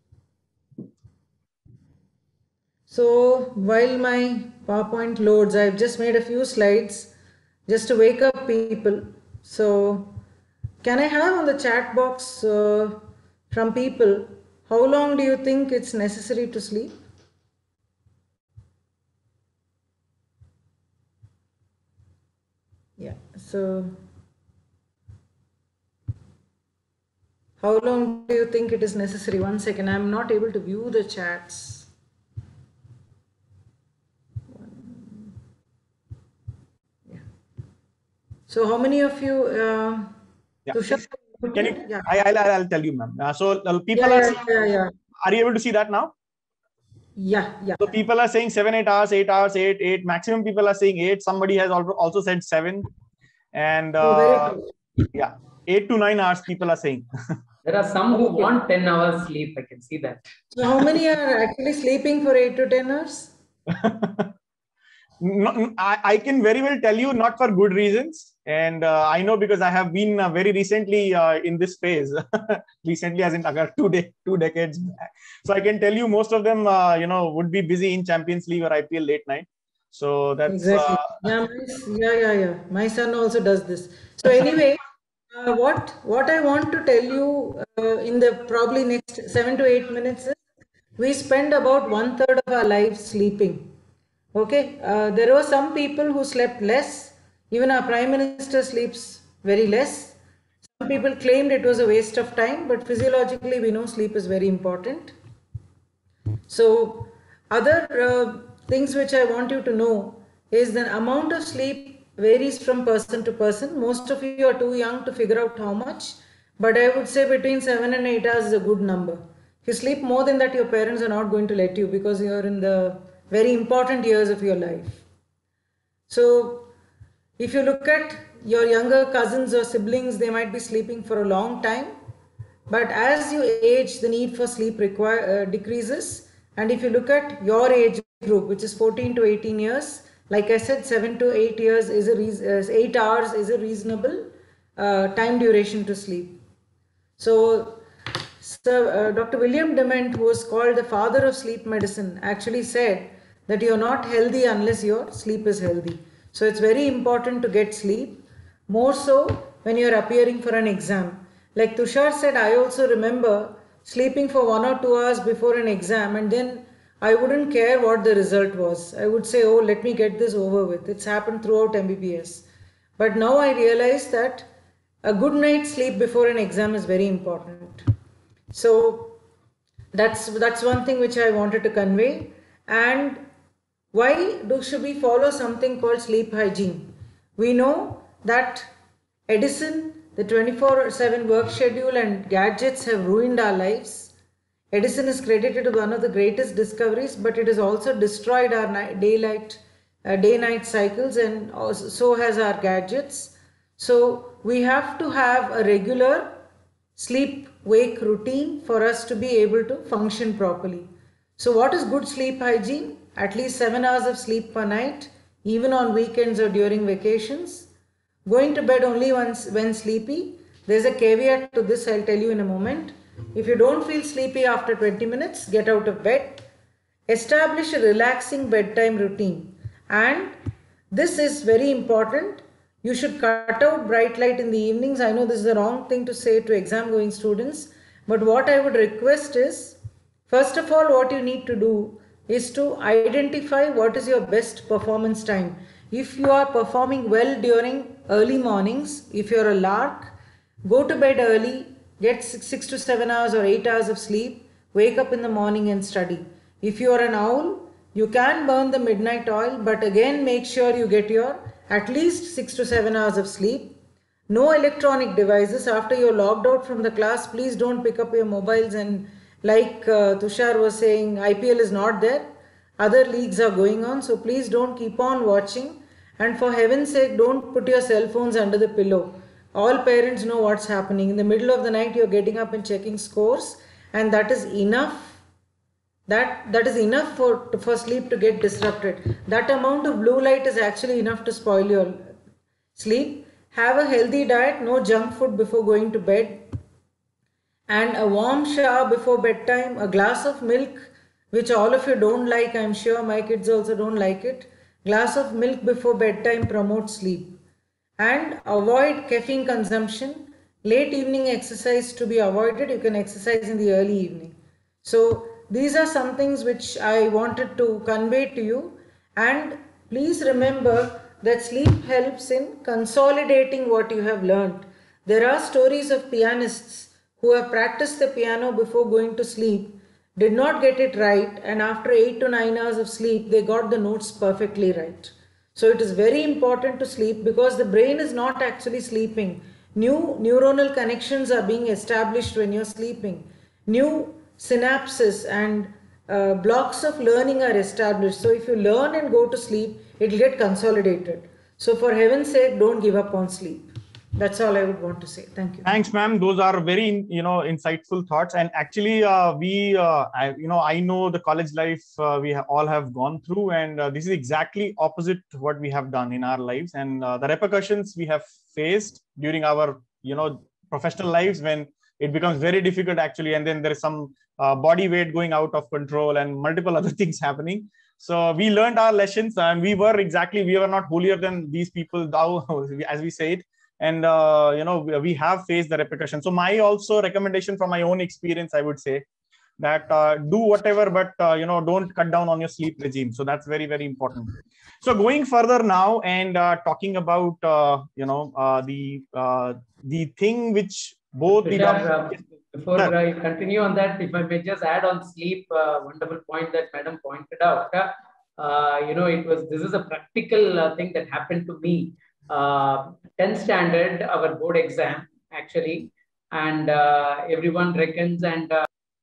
So while my PowerPoint loads, I've just made a few slides just to wake up people. So can I have on the chat box from people, how long do you think it's necessary to sleep? Yeah, so how long do you think it is necessary? 1 second, I'm not able to view the chats. Yeah. So how many of you... Tushar, can you? Yeah. I'll tell you, ma'am. So people are you able to see that now? Yeah. So people are saying 7-8 hours, 8 hours, 8. Maximum people are saying 8. Somebody has also said 7, and yeah, 8 to 9 hours people are saying. There are some who want 10 hours sleep. I can see that. So how many are actually sleeping for 8 to 10 hours? No, I can very well tell you, not for good reasons. And I know because I have been very recently in this phase. Recently, as in 2 decades back. So I can tell you most of them, would be busy in Champions League or IPL late night. So that's... Exactly. Yeah. My son also does this. So anyway, what I want to tell you in the probably next 7 to 8 minutes is, we spend about 1/3 of our lives sleeping. Okay, there were some people who slept less. Even our Prime Minister sleeps very less. Some people claimed it was a waste of time, but physiologically we know sleep is very important. So other things which I want you to know is the amount of sleep varies from person to person. Most of you are too young to figure out how much, but I would say between 7 and 8 hours is a good number. If you sleep more than that, your parents are not going to let you because you are in the very important years of your life. So if you look at your younger cousins or siblings, they might be sleeping for a long time. But as you age, the need for sleep decreases. And if you look at your age group, which is 14 to 18 years, like I said, 7 to 8 years is 8 hours is a reasonable time duration to sleep. So Dr. William Dement, who was called the father of sleep medicine, actually said that you're not healthy unless your sleep is healthy. So it's very important to get sleep, more so when you're appearing for an exam. Like Tushar said, I also remember sleeping for 1 or 2 hours before an exam, and then I wouldn't care what the result was. I would say, oh, let me get this over with. It's happened throughout MBBS. But now I realize that a good night's sleep before an exam is very important. So that's one thing which I wanted to convey. And why should we follow something called sleep hygiene? We know that Edison, the 24/7 work schedule and gadgets have ruined our lives. Edison is credited with one of the greatest discoveries, but it has also destroyed our day-night cycles, and also, so has our gadgets. So we have to have a regular sleep-wake routine for us to be able to function properly. So what is good sleep hygiene? At least 7 hours of sleep per night, even on weekends or during vacations. Going to bed only once when sleepy. There's a caveat to this, I'll tell you in a moment. If you don't feel sleepy after 20 minutes, get out of bed. Establish a relaxing bedtime routine. And this is very important. You should cut out bright light in the evenings. I know this is the wrong thing to say to exam going students, but what I would request is, first of all, what you need to do is to identify what is your best performance time. If you are performing well during early mornings, if you're a lark, go to bed early, get 6 to 7 hours or 8 hours of sleep, wake up in the morning and study. If you are an owl, you can burn the midnight oil, but again make sure you get your at least 6 to 7 hours of sleep. No electronic devices. After you're logged out from the class, please don't pick up your mobiles, and like Tushar was saying, IPL is not there. Other leagues are going on, so please don't keep on watching. And for heaven's sake, don't put your cell phones under the pillow. All parents know what's happening. In the middle of the night, you're getting up and checking scores, and that is enough. That is enough for sleep to get disrupted. That amount of blue light is actually enough to spoil your sleep. Have a healthy diet, no junk food before going to bed, and a warm shower before bedtime, a glass of milk, which all of you don't like, I'm sure my kids also don't like it. Glass of milk before bedtime promotes sleep. And avoid caffeine consumption. Late evening exercise to be avoided. You can exercise in the early evening. So these are some things which I wanted to convey to you. And please remember that sleep helps in consolidating what you have learned. There are stories of pianists who have practiced the piano before going to sleep, did not get it right, and after 8 to 9 hours of sleep, they got the notes perfectly right. So it is very important to sleep because the brain is not actually sleeping. New neuronal connections are being established when you're sleeping. New synapses and blocks of learning are established. So if you learn and go to sleep, it will get consolidated. So for heaven's sake, don't give up on sleep. That's all I would want to say. Thank you. Thanks, ma'am. Those are very, insightful thoughts. And actually, I know the college life we all have gone through, and this is exactly opposite what we have done in our lives, and the repercussions we have faced during our, professional lives, when it becomes very difficult actually, and then there is some body weight going out of control and multiple other things happening. So we learned our lessons, and we were not holier than these people, as we say it. And, we have faced the repercussions. So my also recommendation from my own experience, I would say that do whatever, but, don't cut down on your sleep regime. So that's very, very important. So going further now and talking about, the thing which both before I continue on that, if I may just add on sleep, wonderful point that Madam pointed out. This is a practical thing that happened to me. 10th standard, our board exam, actually, and everyone reckons and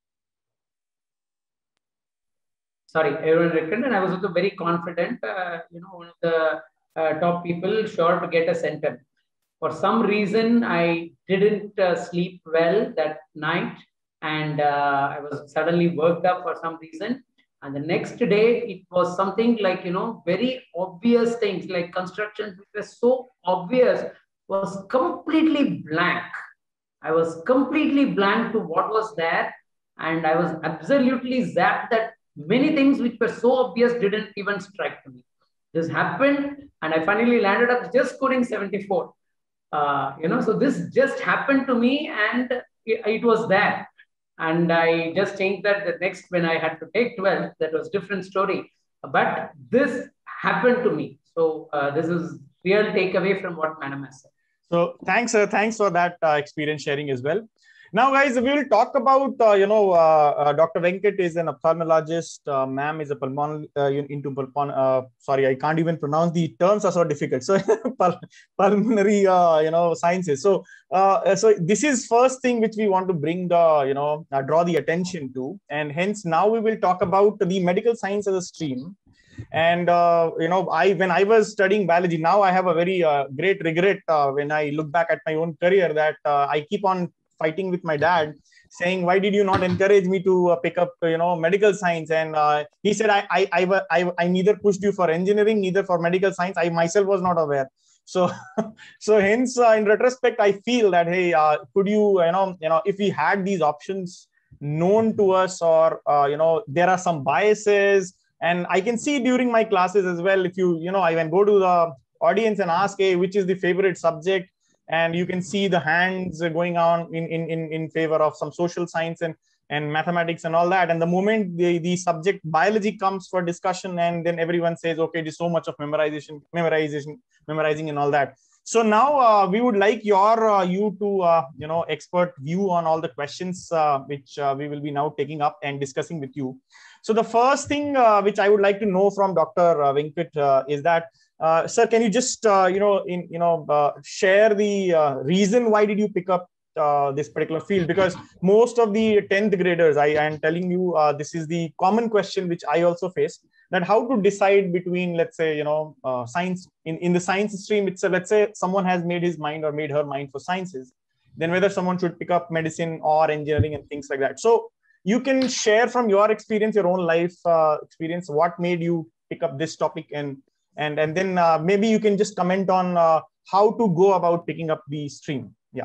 everyone reckoned, and I was also very confident, one of the top people sure to get a center. For some reason, I didn't sleep well that night, and I was suddenly worked up for some reason. And the next day, it was something like, very obvious things like constructions, which were so obvious, was completely blank. I was completely blank to what was there. And I was absolutely zapped that many things which were so obvious didn't even strike to me. This happened, and I finally landed up just scoring 74. So this just happened to me, and it was there. And I just changed that the next when I had to take 12th, that was different story. But this happened to me. So this is real takeaway from what Madam has said. So thanks for that experience sharing as well. Now, guys, we will talk about, Dr. Venkat is an ophthalmologist. Ma'am is a sorry, I can't even pronounce, the terms are so difficult. So pulmonary, sciences. So this is first thing which we want to bring draw the attention to. And hence now we will talk about the medical science as a stream. And when I was studying biology, now I have a very great regret when I look back at my own career, that I keep on fighting with my dad, saying, why did you not encourage me to pick up medical science? And he said, I neither pushed you for engineering, neither for medical science. I myself was not aware. So hence in retrospect, I feel that, hey, could you if we had these options known to us, or there are some biases. And I can see during my classes as well, if I can go to the audience and ask, hey, which is the favorite subject? And you can see the hands going on in favor of some social science and mathematics and all that. And the moment the subject biology comes for discussion, and then everyone says, okay, there's so much of memorizing and all that. So now we would like you to expert view on all the questions which we will be now taking up and discussing with you. So the first thing which I would like to know from Dr. Venkat is that, sir, can you just share the reason why did you pick up this particular field? Because most of the 10th graders, I am telling you, this is the common question which I also face, that how to decide between, let's say, science in the science stream itself. Let's say someone has made his mind or made her mind for sciences, then whether someone should pick up medicine or engineering and things like that. So you can share from your experience, your own life experience, what made you pick up this topic, and then maybe you can just comment on how to go about picking up the stream. Yeah.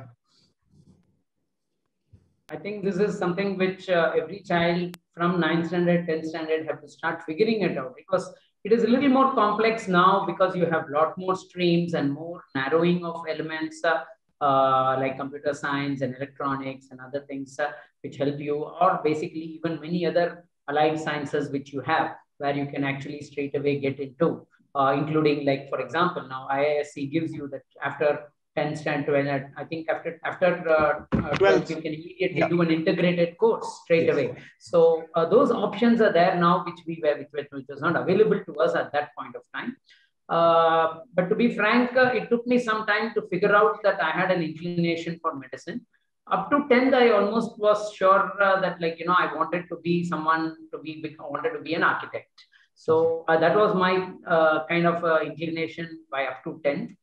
I think this is something which every child from 9th standard, 10th standard have to start figuring it out, because it is a little more complex now, because you have a lot more streams and more narrowing of elements like computer science and electronics and other things which help you, or basically even many other allied sciences which you have, where you can actually straight away get into, including, like, for example, now IISc gives you that after 10th standard, I think after 12th, you can immediately do an integrated course straight away. So those options are there now, which was not available to us at that point of time. But to be frank, it took me some time to figure out that I had an inclination for medicine. Up to 10th, I almost was sure that, I wanted to be I wanted to be an architect. So that was my kind of inclination by up to 10th.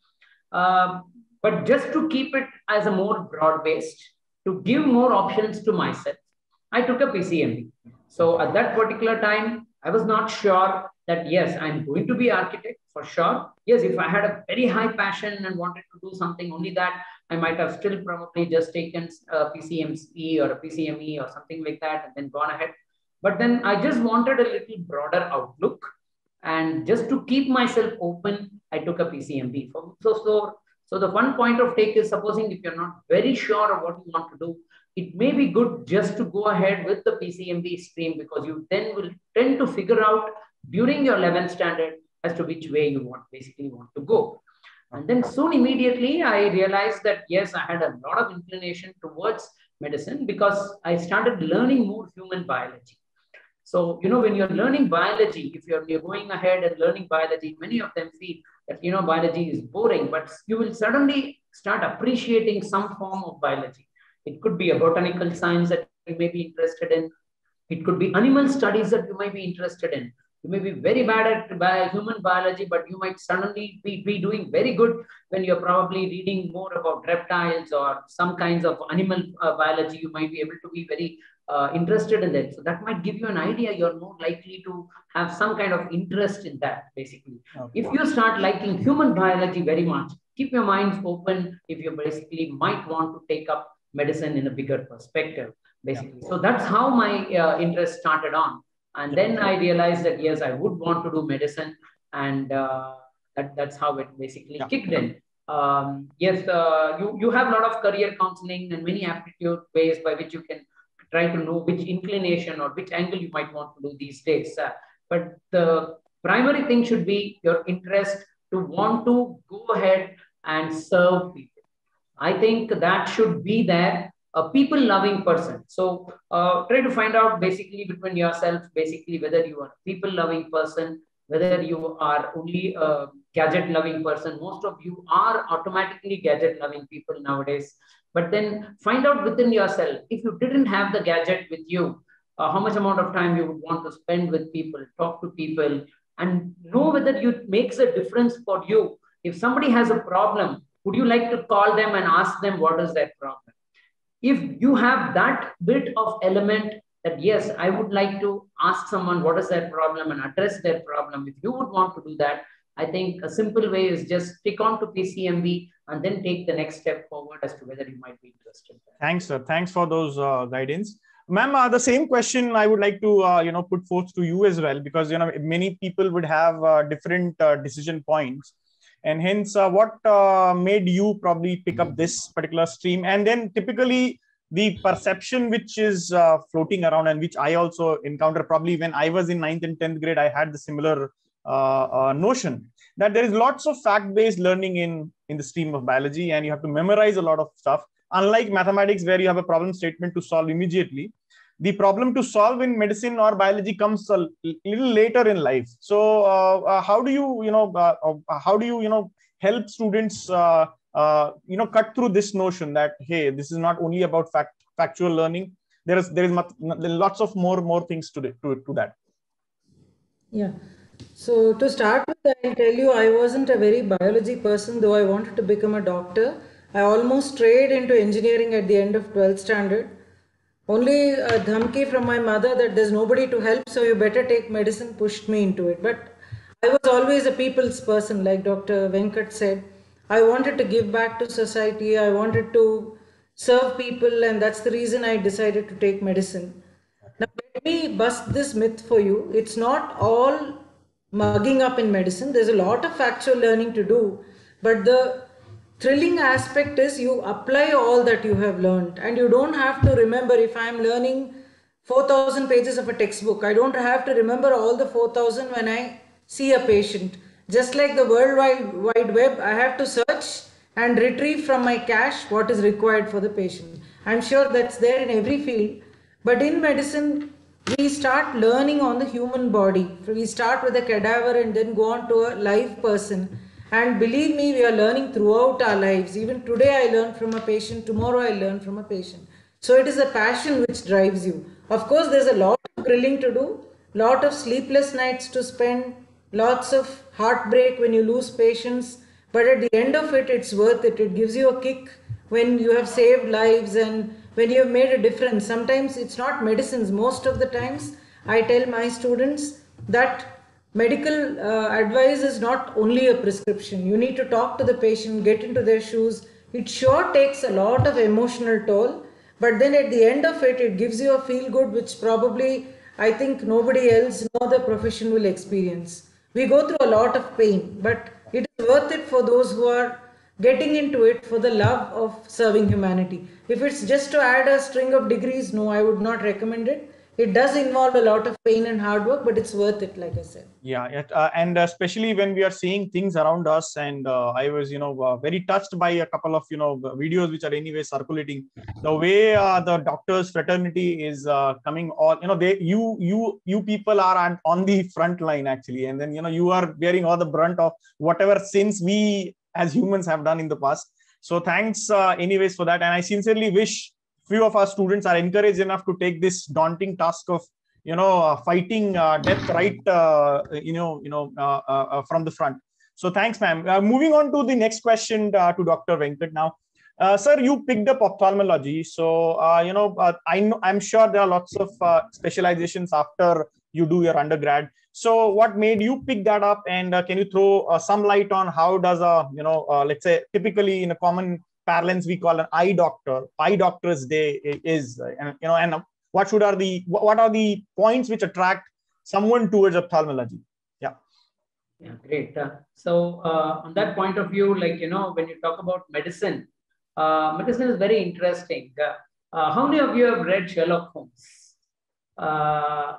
But just to keep it as a more broad-based, to give more options to myself, I took a PCMB. So at that particular time, I was not sure that, yes, I'm going to be architect for sure. Yes, if I had a very high passion and wanted to do something only that, I might have still probably just taken a PCMC or a PCME or something like that and then gone ahead. But then I just wanted a little broader outlook. And just to keep myself open, I took a PCMB. So the one point of take is, supposing if you're not very sure of what you want to do, it may be good just to go ahead with the PCMB stream, because you then will tend to figure out during your 11th standard as to which way you basically want to go. And then soon immediately I realized that, yes, I had a lot of inclination towards medicine, because I started learning more human biology. So, when you're learning biology, if you're going ahead and learning biology, many of them feel that, biology is boring, but you will suddenly start appreciating some form of biology. It could be a botanical science that you may be interested in. It could be animal studies that you might be interested in. You may be very bad at human biology, but you might suddenly be doing very good when you're probably reading more about reptiles or some kinds of animal biology. You might be able to be very interested in it. So that might give you an idea. You're more likely to have some kind of interest in that, basically. Okay. If you start liking human biology very much, keep your minds open if you basically might want to take up medicine in a bigger perspective, basically. Yeah. So that's how my interest started on. And then I realized that, yes, I would want to do medicine. And that's how it basically kicked in. Yes, you have a lot of career counseling and many aptitude ways by which you can try to know which inclination or which angle you might want to do these days. But the primary thing should be your interest to want to go ahead and serve people. I think that should be there. A people-loving person. So try to find out basically between yourself, basically whether you are a people-loving person, whether you are only a gadget-loving person. Most of you are automatically gadget-loving people nowadays. But then find out within yourself, if you didn't have the gadget with you, how much amount of time you would want to spend with people, talk to people, and know whether it makes a difference for you. If somebody has a problem, would you like to call them and ask them what is their problem? If you have that bit of element that, yes, I would like to ask someone what is their problem and address their problem, if you would want to do that, I think a simple way is just stick on to PCMB and then take the next step forward as to whether you might be interested. Thanks, sir. Thanks for those guidance. Ma'am, the same question I would like to, put forth to you as well, because, many people would have different decision points. And hence, what made you probably pick up this particular stream? And then typically the perception which is floating around, and which I also encountered probably when I was in 9th and 10th grade, I had the similar notion that there is lots of fact-based learning in the stream of biology, and you have to memorize a lot of stuff. Unlike mathematics, where you have a problem statement to solve immediately, the problem to solve in medicine or biology comes a little later in life. So how do you, help students, cut through this notion that, hey, this is not only about factual learning. There is lots of more things to that. Yeah. So to start with, I'll tell you, I wasn't a very biology person, though I wanted to become a doctor. I almost strayed into engineering at the end of 12th standard. Only a dhamki from my mother that there's nobody to help, so you better take medicine pushed me into it. But I was always a people's person, like Dr. Venkat said. I wanted to give back to society. I wanted to serve people, and that's the reason I decided to take medicine. Now, let me bust this myth for you. It's not all mugging up in medicine. There's a lot of factual learning to do, but the thrilling aspect is you apply all that you have learned, and you don't have to remember. If I'm learning 4,000 pages of a textbook, I don't have to remember all the 4,000 when I see a patient. Just like the World Wide Web, I have to search and retrieve from my cache what is required for the patient. I'm sure that's there in every field, but in medicine, we start learning on the human body. We start with a cadaver and then go on to a live person. And believe me, we are learning throughout our lives. Even today I learn from a patient, tomorrow I learn from a patient. So it is a passion which drives you. Of course, there's a lot of grilling to do, lot of sleepless nights to spend, lots of heartbreak when you lose patients. But at the end of it, it's worth it. It gives you a kick when you have saved lives and when you have made a difference. Sometimes it's not medicines. Most of the times I tell my students that medical advice is not only a prescription. You need to talk to the patient, get into their shoes. It sure takes a lot of emotional toll, but then at the end of it, it gives you a feel good, which probably I think nobody else, no other profession will experience. We go through a lot of pain, but it is worth it for those who are getting into it for the love of serving humanity. If it's just to add a string of degrees, no, I would not recommend it. It does involve a lot of pain and hard work, but it's worth it, like I said. Yeah, and especially when we are seeing things around us, and I was, very touched by a couple of, videos which are anyway circulating. The way the doctors' fraternity is coming all, you people are on the front line actually, and then you are bearing all the brunt of whatever sins we as humans have done in the past. So thanks anyways for that, and I sincerely wish few of our students are encouraged enough to take this daunting task of fighting death right from the front. So thanks, ma'am. Moving on to the next question to Dr. Venkat now. Sir, you picked up ophthalmology, so I'm sure there are lots of specializations after you do your undergrad. So what made you pick that up, and can you throw some light on how does let's say typically in a common parlance we call an eye doctor's day is, and what are the points which attract someone towards ophthalmology? Yeah, great. So on that point of view, like, when you talk about medicine, medicine is very interesting. How many of you have read Sherlock Holmes? How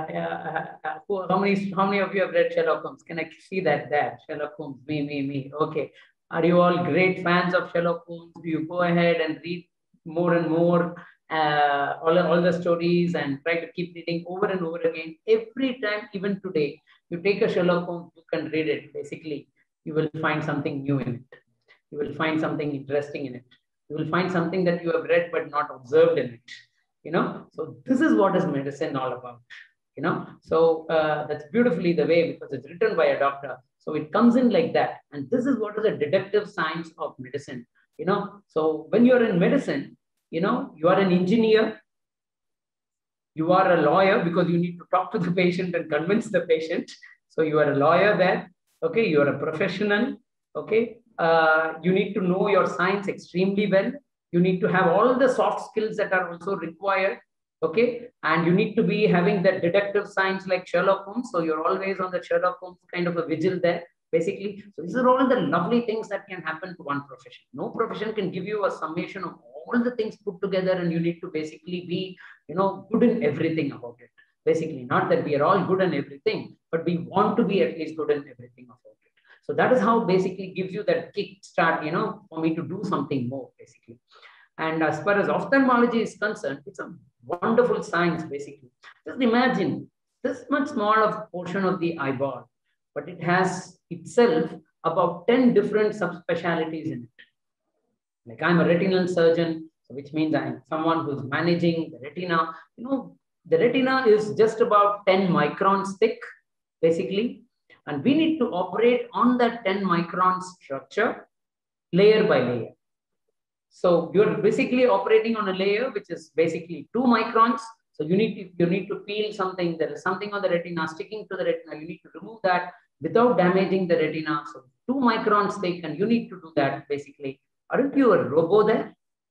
many of you have read Sherlock Holmes? Can I see that there? Sherlock Holmes, me. Okay. Are you all great fans of Sherlock Holmes? Do you go ahead and read more and more all the stories and try to keep reading over and over again? Every time, even today, you take a Sherlock Holmes book and read it, basically, you will find something new in it. You will find something interesting in it. You will find something that you have read but not observed in it. So this is what is medicine all about. So that's beautifully the way, because it's written by a doctor. So it comes in like that. And this is what is a deductive science of medicine. So when you're in medicine, you are an engineer, you are a lawyer, because you need to talk to the patient and convince the patient. So you are a lawyer there. Okay. You are a professional. Okay. You need to know your science extremely well. You need to have all the soft skills that are also required. Okay. And you need to be having that deductive science like Sherlock Holmes. So you're always on the Sherlock Holmes kind of a vigil there, basically. So these are all the lovely things that can happen to one profession. No profession can give you a summation of all the things put together, and you need to basically be, good in everything about it. Basically, not that we are all good in everything, but we want to be at least good in everything about it. So that is how basically gives you that kick start, for me to do something more, basically. And as far as ophthalmology is concerned, it's a wonderful science, basically. Just imagine this much small of portion of the eyeball, but it has itself about 10 different subspecialties in it. Like, I'm a retinal surgeon, which means I'm someone who's managing the retina. The retina is just about 10 microns thick, basically. And we need to operate on that 10 micron structure, layer by layer. So you're basically operating on a layer which is basically 2 microns. So you need to peel something. There is something on the retina sticking to the retina. You need to remove that without damaging the retina. So 2 microns thick, and you need to do that, basically. Aren't you a robo there?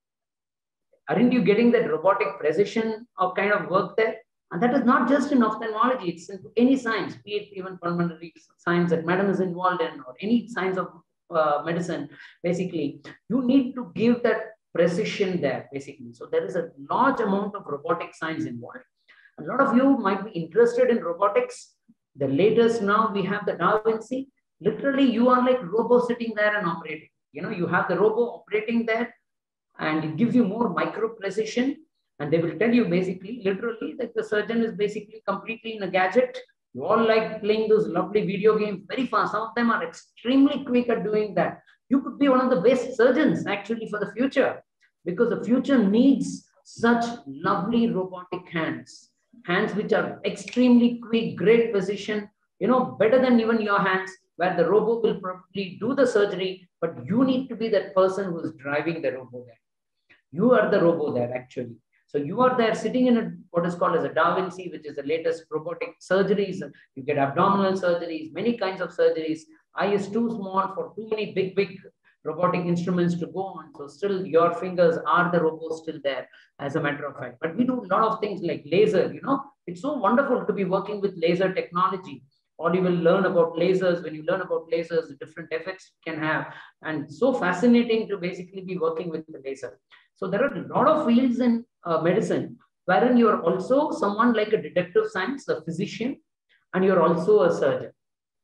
Aren't you getting that robotic precision of kind of work there? And that is not just in ophthalmology, it's in any science, be it even pulmonary science that madam is involved in, or any science of medicine. Basically, you need to give that precision there, basically. So there is a large amount of robotic science involved. A lot of you might be interested in robotics. The latest now, we have the Da Vinci. Literally, you are like robo sitting there and operating. You have the robo operating there, and it gives you more micro precision. And they will tell you basically, literally, that the surgeon is basically completely in a gadget. You all like playing those lovely video games very fast. Some of them are extremely quick at doing that. You could be one of the best surgeons actually for the future, because the future needs such lovely robotic hands which are extremely quick, great precision, better than even your hands, where the robot will probably do the surgery, but you need to be that person who is driving the robot there. You are the robot there, actually. So you are there sitting in what is called as a Da Vinci, which is the latest robotic surgeries. You get abdominal surgeries, many kinds of surgeries. Eye is too small for too many big robotic instruments to go on. So still your fingers are the robot still there, as a matter of fact. But we do a lot of things like laser, It's so wonderful to be working with laser technology. All you will learn about lasers. When you learn about lasers, the different effects it can have. And so fascinating to basically be working with the laser. So there are a lot of fields in medicine wherein you are also someone like a deductive science, a physician, and you're also a surgeon.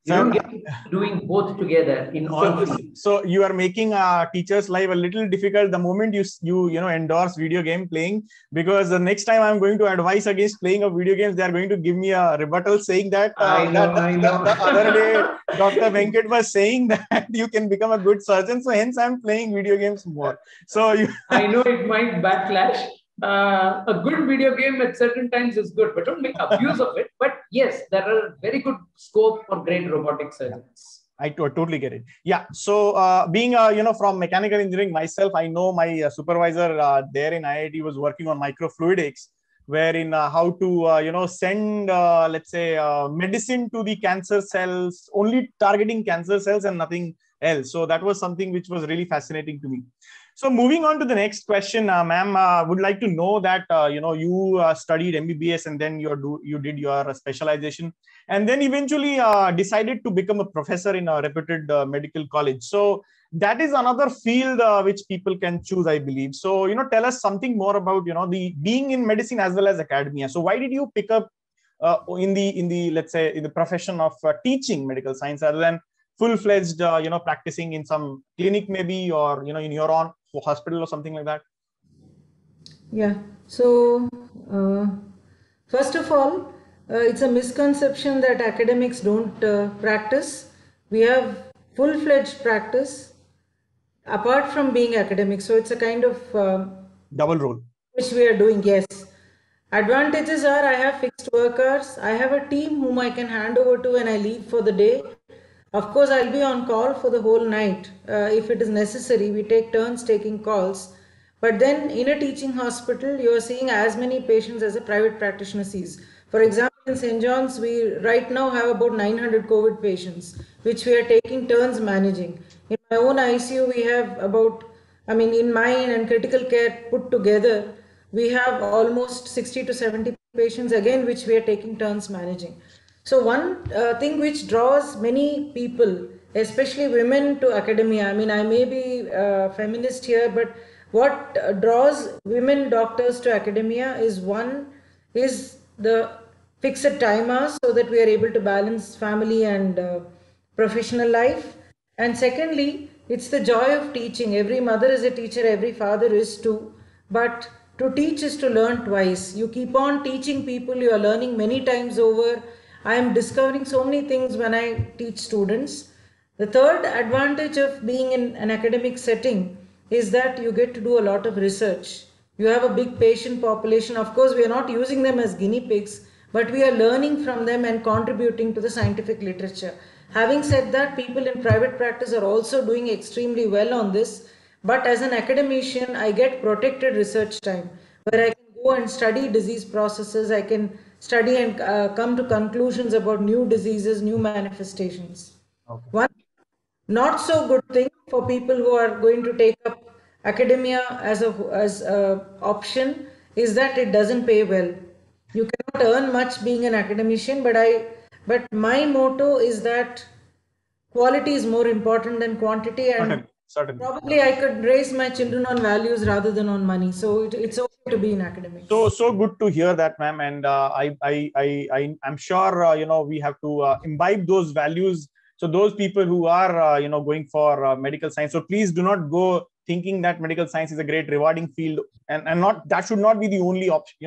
You don't get doing both together in all. So you are making a teacher's life a little difficult the moment you endorse video game playing, because the next time I'm going to advise against playing of video games, they are going to give me a rebuttal saying that I know. The other day Dr. Venkat was saying that you can become a good surgeon, so hence I'm playing video games more. So I know it might backlash. A good video game at certain times is good, but don't make abuse of it. But yes, there are very good scope for great robotic surgeons. I totally get it. Yeah. So being from mechanical engineering myself, I know my supervisor there in IIT was working on microfluidics, wherein how to send let's say medicine to the cancer cells, only targeting cancer cells and nothing else. So that was something which was really fascinating to me. So moving on to the next question, ma'am, would like to know that you studied MBBS and then you did your specialization, and then eventually decided to become a professor in a reputed medical college. So that is another field which people can choose, I believe. So tell us something more about the being in medicine as well as academia. So why did you pick up in the let's say in the profession of teaching medical science rather than full-fledged practicing in some clinic maybe, or in your own hospital or something like that? Yeah. So first of all, it's a misconception that academics don't practice. We have full-fledged practice apart from being academics. So it's a kind of double role which we are doing. Yes. Advantages are I have fixed work hours. I have a team whom I can hand over to when I leave for the day. Of course, I'll be on call for the whole night if it is necessary. We take turns taking calls. But then in a teaching hospital, you are seeing as many patients as a private practitioner sees. For example, in St. John's, we right now have about 900 COVID patients, which we are taking turns managing. In my own ICU, we have about, in mine and critical care put together, we have almost 60 to 70 patients again, which we are taking turns managing. So one thing which draws many people, especially women, to academia, I may be a feminist here, but what draws women doctors to academia is the fixed time hours so that we are able to balance family and professional life. And secondly, it's the joy of teaching. Every mother is a teacher, every father is too. But to teach is to learn twice. You keep on teaching people, you are learning many times over. I am discovering so many things when I teach students. The third advantage of being in an academic setting is that you get to do a lot of research. You have a big patient population. Of course, we are not using them as guinea pigs, but we are learning from them and contributing to the scientific literature. Having said that, people in private practice are also doing extremely well on this. But as an academician, I get protected research time where I can go and study disease processes. I can study and come to conclusions about new diseases, new manifestations. Okay. One not so good thing for people who are going to take up academia as a option is that it doesn't pay well. You cannot earn much being an academician, but my motto is that quality is more important than quantity, and certainly. Probably I could raise my children on values rather than on money. So it's okay to be in academics. So good to hear that, ma'am. And I'm sure we have to imbibe those values. So those people who are going for medical science, so please do not go thinking that medical science is a great rewarding field, and not that should not be the only option,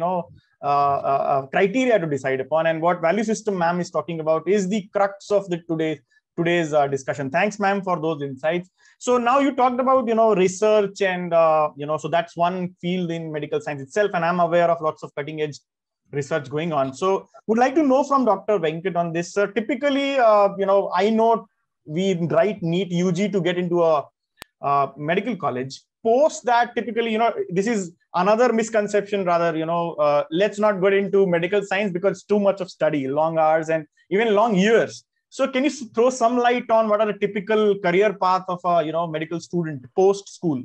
criteria to decide upon. And what value system ma'am is talking about is the crux of the today's discussion. Thanks, ma'am, for those insights. So now you talked about research and so that's one field in medical science itself, and I'm aware of lots of cutting edge research going on. So would like to know from Dr. Venkat on this, sir. Typically, I know we write NEET UG to get into a medical college. Post that, typically, this is another misconception rather, let's not go into medical science because it's too much of study, long hours and even long years. So can you throw some light on what are the typical career path of a medical student post school?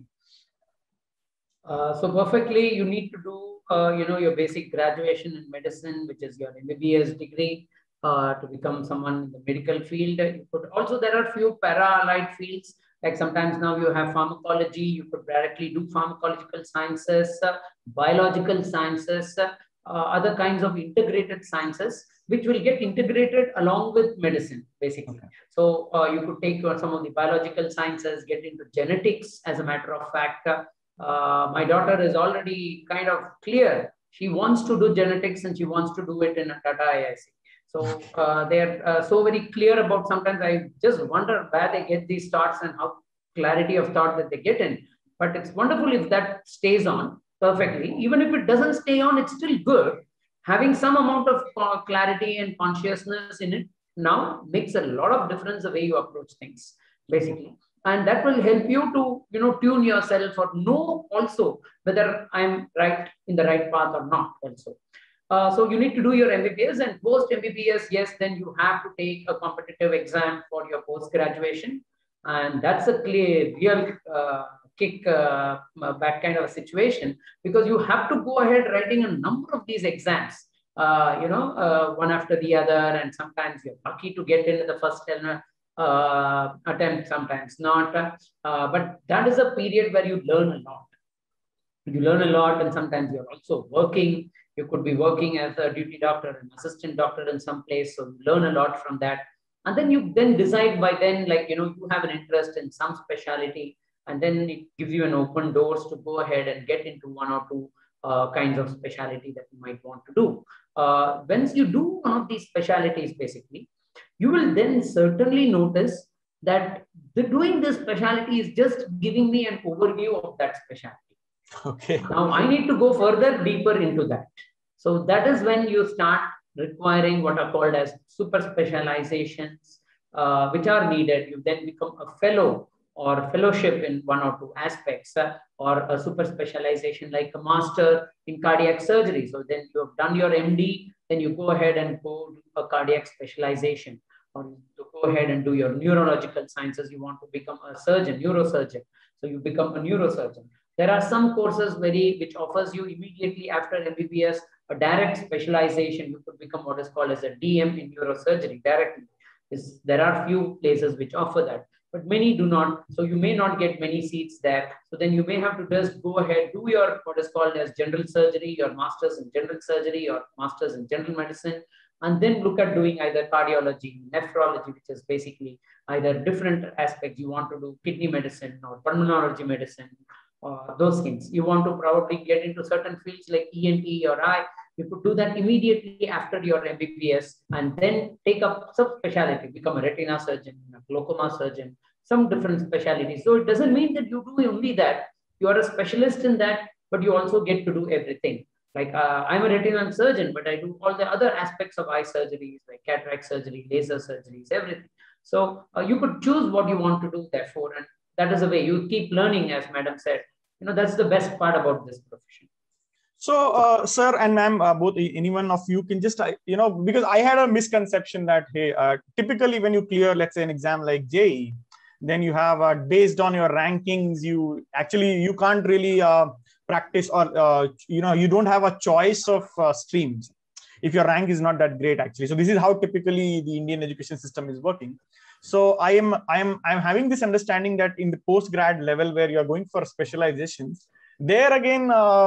So perfectly, you need to do your basic graduation in medicine, which is your MBBS degree, to become someone in the medical field. You could also, there are few para-allied fields, like sometimes now you have pharmacology, you could directly do pharmacological sciences, biological sciences, other kinds of integrated sciences. which will get integrated along with medicine, basically. Okay. So you could take some of the biological sciences, get into genetics. As a matter of fact, my daughter is already kind of clear. She wants to do genetics and she wants to do it in a Tata IIC. So they're so very clear about, sometimes I just wonder where they get these thoughts and how clarity of thought that they get in. But it's wonderful if that stays on perfectly. Even if it doesn't stay on, it's still good. Having some amount of clarity and consciousness in it now makes a lot of difference the way you approach things, basically. And that will help you to, tune yourself or know also whether I'm right in the right path or not also. So you need to do your MBBS, and post MBBS, yes, then you have to take a competitive exam for your post-graduation. And that's a clear, real kick back kind of a situation, because you have to go ahead writing a number of these exams, one after the other. And sometimes you're lucky to get in the first attempt, sometimes not. But that is a period where you learn a lot. You learn a lot, and sometimes you're also working. You could be working as a duty doctor, an assistant doctor in some place. So you learn a lot from that. And then you then decide by then, like, you have an interest in some specialty, and then it gives you an open doors to go ahead and get into one or two kinds of specialty that you might want to do. Once you do one of these specialties, basically, you will then certainly notice that doing this specialty is just giving me an overview of that specialty. Okay. Now I need to go further, deeper into that. So that is when you start requiring what are called as super specializations, which are needed. You then become a fellow or fellowship in one or two aspects, or a super specialization like a master in cardiac surgery. So then you have done your MD, then you go ahead and go do a cardiac specialization, or to go ahead and do your neurological sciences. You want to become a surgeon, neurosurgeon. So you become a neurosurgeon. There are some courses which offers you immediately after MBBS a direct specialization. You could become what is called as a DM in neurosurgery directly. There are few places which offer that, but many do not. So you may not get many seats there. So then you may have to just go ahead, do your what is called as general surgery, your master's in general surgery or master's in general medicine, and then look at doing either cardiology, nephrology, which is basically either different aspects. You want to do kidney medicine or pulmonology medicine, those things. You want to probably get into certain fields like ENT or eye. You could do that immediately after your MBBS, and then take up subspecialty, become a retina surgeon, a glaucoma surgeon, some different specialties. So it doesn't mean that you do only that. You are a specialist in that, but you also get to do everything. Like I'm a retinal surgeon, but I do all the other aspects of eye surgeries, like cataract surgery, laser surgeries, everything. So you could choose what you want to do, therefore, and that is the way you keep learning, as Madam said. That's the best part about this profession. So, sir and ma'am, both any one of you can just, because I had a misconception that, hey, typically when you clear, let's say, an exam like JEE, then you have, based on your rankings, you can't really practice, or, you don't have a choice of streams if your rank is not that great, actually. So this is how typically the Indian education system is working. So I'm having this understanding that in the post-grad level where you're going for specializations, there again,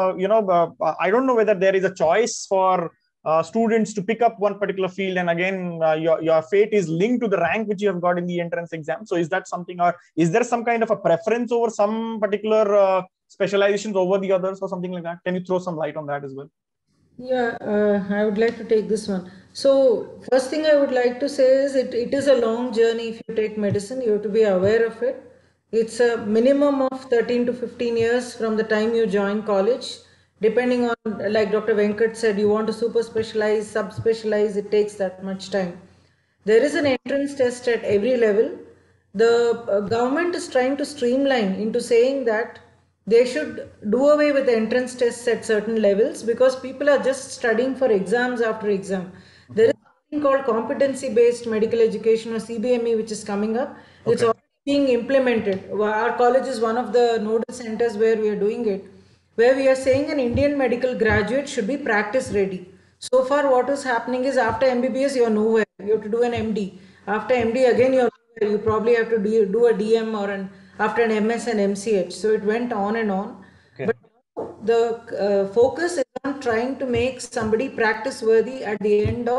I don't know whether there is a choice for students to pick up one particular field, and again, your fate is linked to the rank which you have got in the entrance exam. So is that something, or is there some kind of a preference over some particular specializations over the others, or something like that? Can you throw some light on that as well? Yeah, I would like to take this one. So first thing I would like to say is it is a long journey. If you take medicine, you have to be aware of it. It's a minimum of 13 to 15 years from the time you join college. Depending on, like Dr. Venkat said, you want to super specialize, subspecialize, it takes that much time. There is an entrance test at every level. The government is trying to streamline into saying that they should do away with the entrance tests at certain levels, because people are just studying for exams after exam. There is something called competency-based medical education, or CBME, which is coming up. Okay. It's already being implemented. Our college is one of the nodal centers where we are doing it, where we are saying an Indian medical graduate should be practice ready. So far what is happening is after MBBS you are nowhere. You have to do an MD. After MD again you are nowhere. You probably have to do a DM, or after an MS and MCH. So it went on and on. Okay. But the focus is on trying to make somebody practice worthy at the end of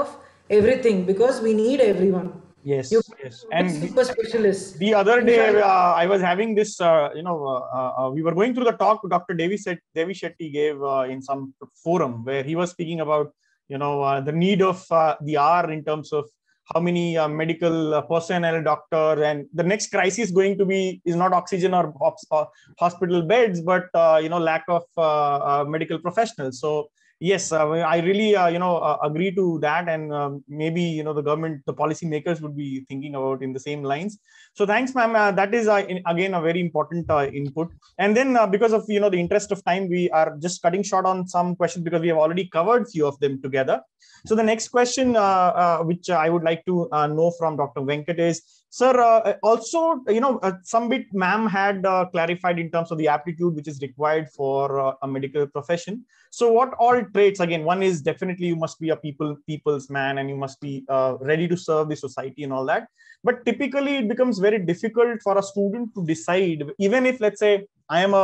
everything, because we need everyone. Yes, You yes. need And super specialists. the other In day, fact, I was having this, we were going through the talk Dr. Devi Shetty gave in some forum where he was speaking about, the need of the hour in terms of how many medical personnel, doctor, and the next crisis going to be is not oxygen or hospital beds, but, lack of medical professionals. So, yes, I really, agree to that, and maybe the government, the policy makers would be thinking about in the same lines. So thanks, ma'am. That is again a very important input. And then because of the interest of time, we are just cutting short on some questions because we have already covered few of them together. So the next question, which I would like to know from Dr. Venkat is, sir, also, some bit ma'am had clarified in terms of the aptitude which is required for a medical profession. So what all traits, again, one is definitely you must be a people's man, and you must be ready to serve the society and all that. But typically it becomes very difficult for a student to decide, even if, let's say, I am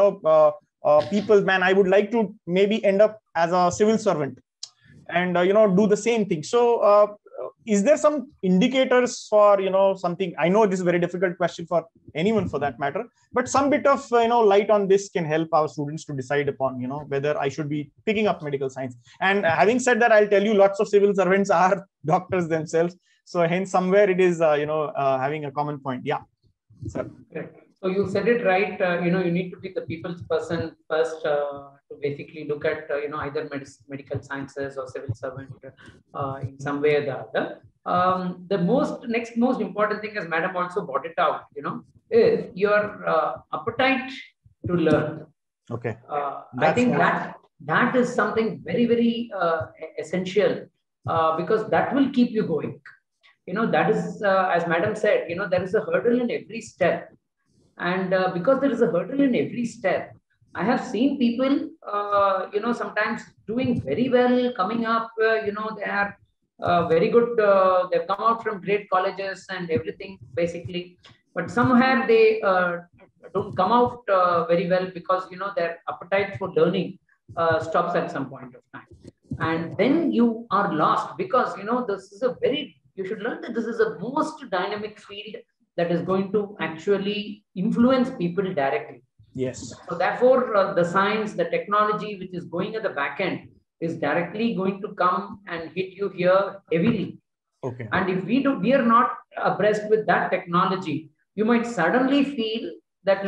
a people's man, I would like to maybe end up as a civil servant and do the same thing. So is there some indicators for something? I know this is a very difficult question for anyone for that matter, but some bit of light on this can help our students to decide upon whether I should be picking up medical science. And having said that, I'll tell you, lots of civil servants are doctors themselves, so hence somewhere it is having a common point. Yeah, sir. Correct. So you said it right. You need to be the people's person first to basically look at either medical sciences or civil servant in some way or the other. The next most important thing, as Madam also brought it out, is your appetite to learn. Okay. I think that is something very, very essential because that will keep you going. That is, as Madam said, there is a hurdle in every step. And because there is a hurdle in every step, I have seen people, sometimes doing very well, coming up, they are very good. They've come out from great colleges and everything, basically. But somewhere they don't come out very well because, their appetite for learning stops at some point of time. And then you are lost because, this is you should learn that this is the most dynamic field that is going to actually influence people directly. Yes. So therefore, the science, the technology which is going at the back end is directly going to come and hit you here heavily. Okay. And if we are not abreast with that technology, you might suddenly feel that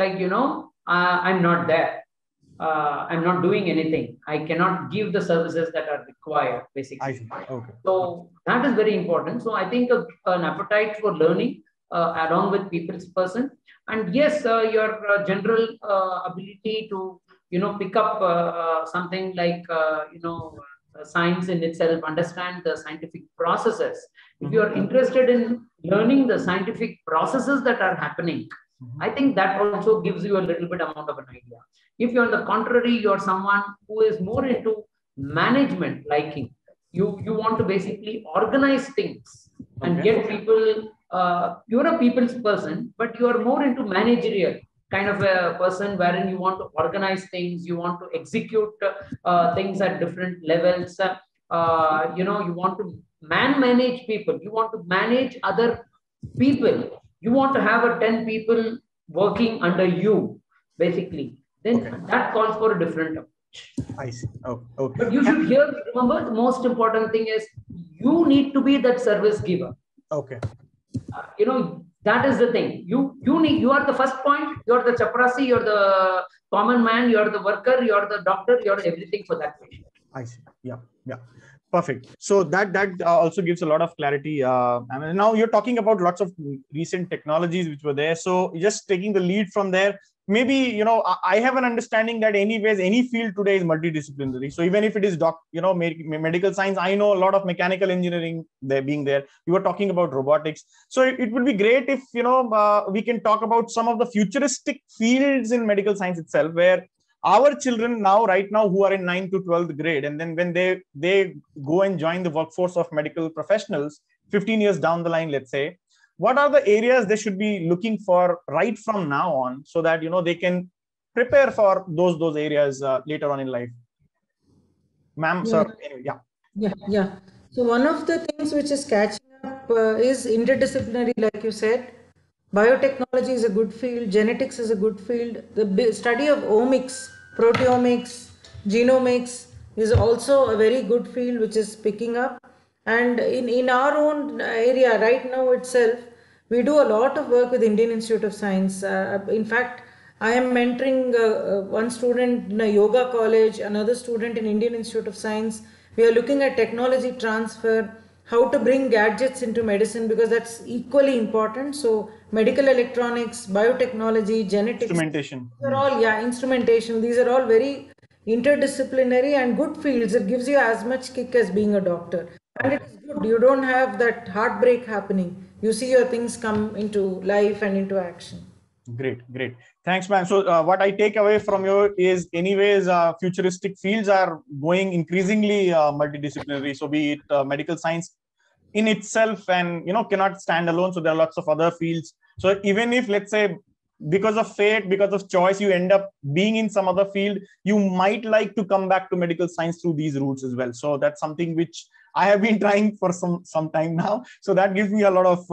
I'm not there. I'm not doing anything. I cannot give the services that are required, basically. I see. Okay. So that is very important. So I think an appetite for learning along with people's person, and yes, your general ability to pick up something like science in itself, understand the scientific processes. If you are interested in learning the scientific processes that are happening, I think that also gives you a little bit amount of an idea. If you're on the contrary, you're someone who is more into management liking, you want to basically organize things and get people. You're a people's person, but you are more into managerial kind of a person wherein you want to organize things, you want to execute things at different levels. You want to manage people, you want to manage other people, you want to have a 10 people working under you, basically. Then that calls for a different approach. I see. Oh, okay. But you should remember the most important thing is you need to be that service giver. Okay. That is the thing. You are the first point. You're the chaprasi. You're the common man. You're the worker. You're the doctor. You're everything for that patient. I see. Yeah. Perfect. So that also gives a lot of clarity. And now you're talking about lots of recent technologies which were there. So just taking the lead from there, maybe, I have an understanding that anyways, any field today is multidisciplinary. So even if it is medical science, I know a lot of mechanical engineering being there. You were talking about robotics. So it would be great if, we can talk about some of the futuristic fields in medical science itself, where our children right now who are in 9th to 12th grade, and then when they go and join the workforce of medical professionals 15 years down the line, let's say, what are the areas they should be looking for right from now on, so that they can prepare for those areas later on in life? Ma'am, sir. Yeah. So one of the things which is catching up is interdisciplinary, like you said. Biotechnology is a good field, genetics is a good field. The study of omics, proteomics, genomics is also a very good field which is picking up. And in our own area right now itself, we do a lot of work with Indian Institute of Science. In fact, I am mentoring one student in a yoga college, another student in Indian Institute of Science. We are looking at technology transfer, how to bring gadgets into medicine because that's equally important. So medical electronics, biotechnology, genetics, Instrumentation. these are all, yeah, instrumentation. These are all very interdisciplinary and good fields. It gives you as much kick as being a doctor. And it is good. You don't have that heartbreak happening. You see your things come into life and into action. Great, great. Thanks, ma'am. So what I take away from you is anyways, futuristic fields are going increasingly multidisciplinary. So be it medical science in itself and, cannot stand alone. So there are lots of other fields. So even if, let's say, because of fate, because of choice, you end up being in some other field, you might like to come back to medical science through these routes as well. So that's something which I have been trying for some time now. So that gives me a lot of,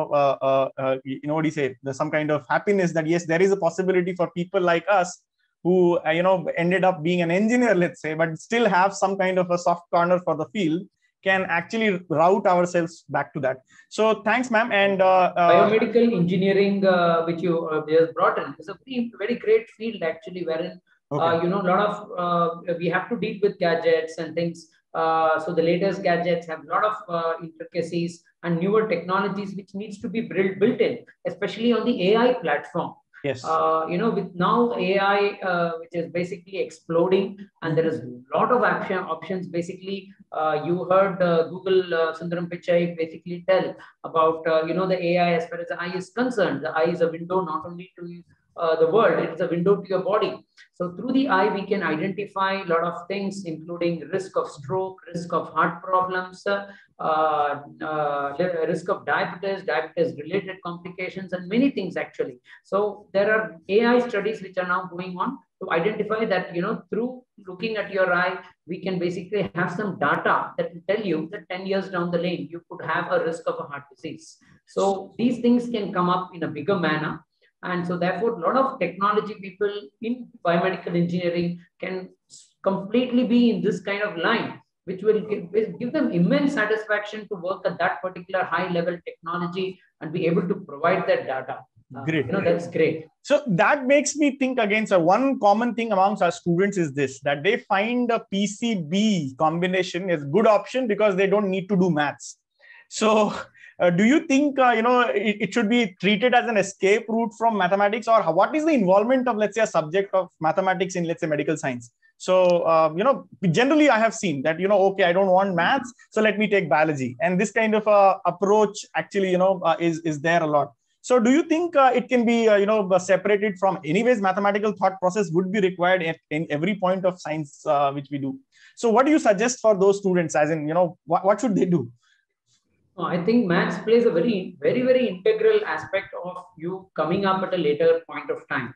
what do you say? There's some kind of happiness that, yes, there is a possibility for people like us who, ended up being an engineer, let's say, but still have some kind of a soft corner for the field, can actually route ourselves back to that. So thanks, ma'am. And biomedical engineering, which you just brought in, is a very, very great field actually, wherein a lot of we have to deal with gadgets and things. So the latest gadgets have a lot of intricacies and newer technologies which needs to be built in, especially on the AI platform. Yes. With now AI, which is basically exploding, and there is a lot of options. Basically, you heard Google Sundaram Pichai basically tell about the AI as far as the eye is concerned. The eye is a window not only to the world, it's a window to your body. So through the eye, we can identify a lot of things, including risk of stroke, risk of heart problems, risk of diabetes related complications, and many things actually. So there are AI studies which are now going on to identify that, through looking at your eye, we can basically have some data that will tell you that 10 years down the lane, you could have a risk of a heart disease. So these things can come up in a bigger manner. And so therefore, a lot of technology people in biomedical engineering can completely be in this kind of line, which will give them immense satisfaction to work at that particular high level technology and be able to provide that data. Great. That's great. So that makes me think again, sir, one common thing amongst our students is this, that they find a PCB combination is a good option because they don't need to do maths. So do you think, it should be treated as an escape route from mathematics, or what is the involvement of, let's say, a subject of mathematics in, let's say, medical science? So, generally I have seen that, okay, I don't want maths, so let me take biology. And this kind of approach actually, is there a lot. So do you think it can be, separated from, anyways, mathematical thought process would be required in every point of science which we do? So what do you suggest for those students, as in, what should they do? I think maths plays a very, very, very integral aspect of you coming up at a later point of time.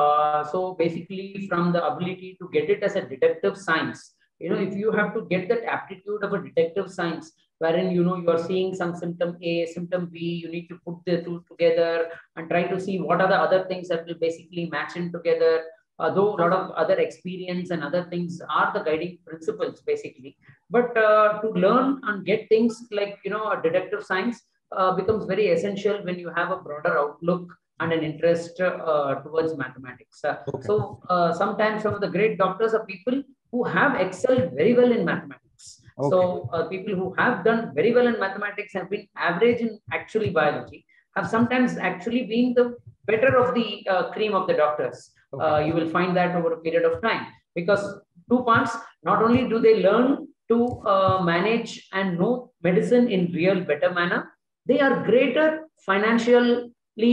So basically, from the ability to get it as a deductive science, if you have to get that aptitude of a deductive science, wherein, you are seeing some symptom A, symptom B, you need to put the two together and try to see what are the other things that will basically match in together. Though a lot of other experience and other things are the guiding principles, basically. But to learn and get things like, a deductive science becomes very essential when you have a broader outlook and an interest towards mathematics. So sometimes some of the great doctors are people who have excelled very well in mathematics. Okay. So people who have done very well in mathematics have been average in actually biology, have sometimes actually been the better of the cream of the doctors. Okay. You will find that over a period of time, because 2 parts, not only do they learn to manage and know medicine in real better manner, they are greater financially,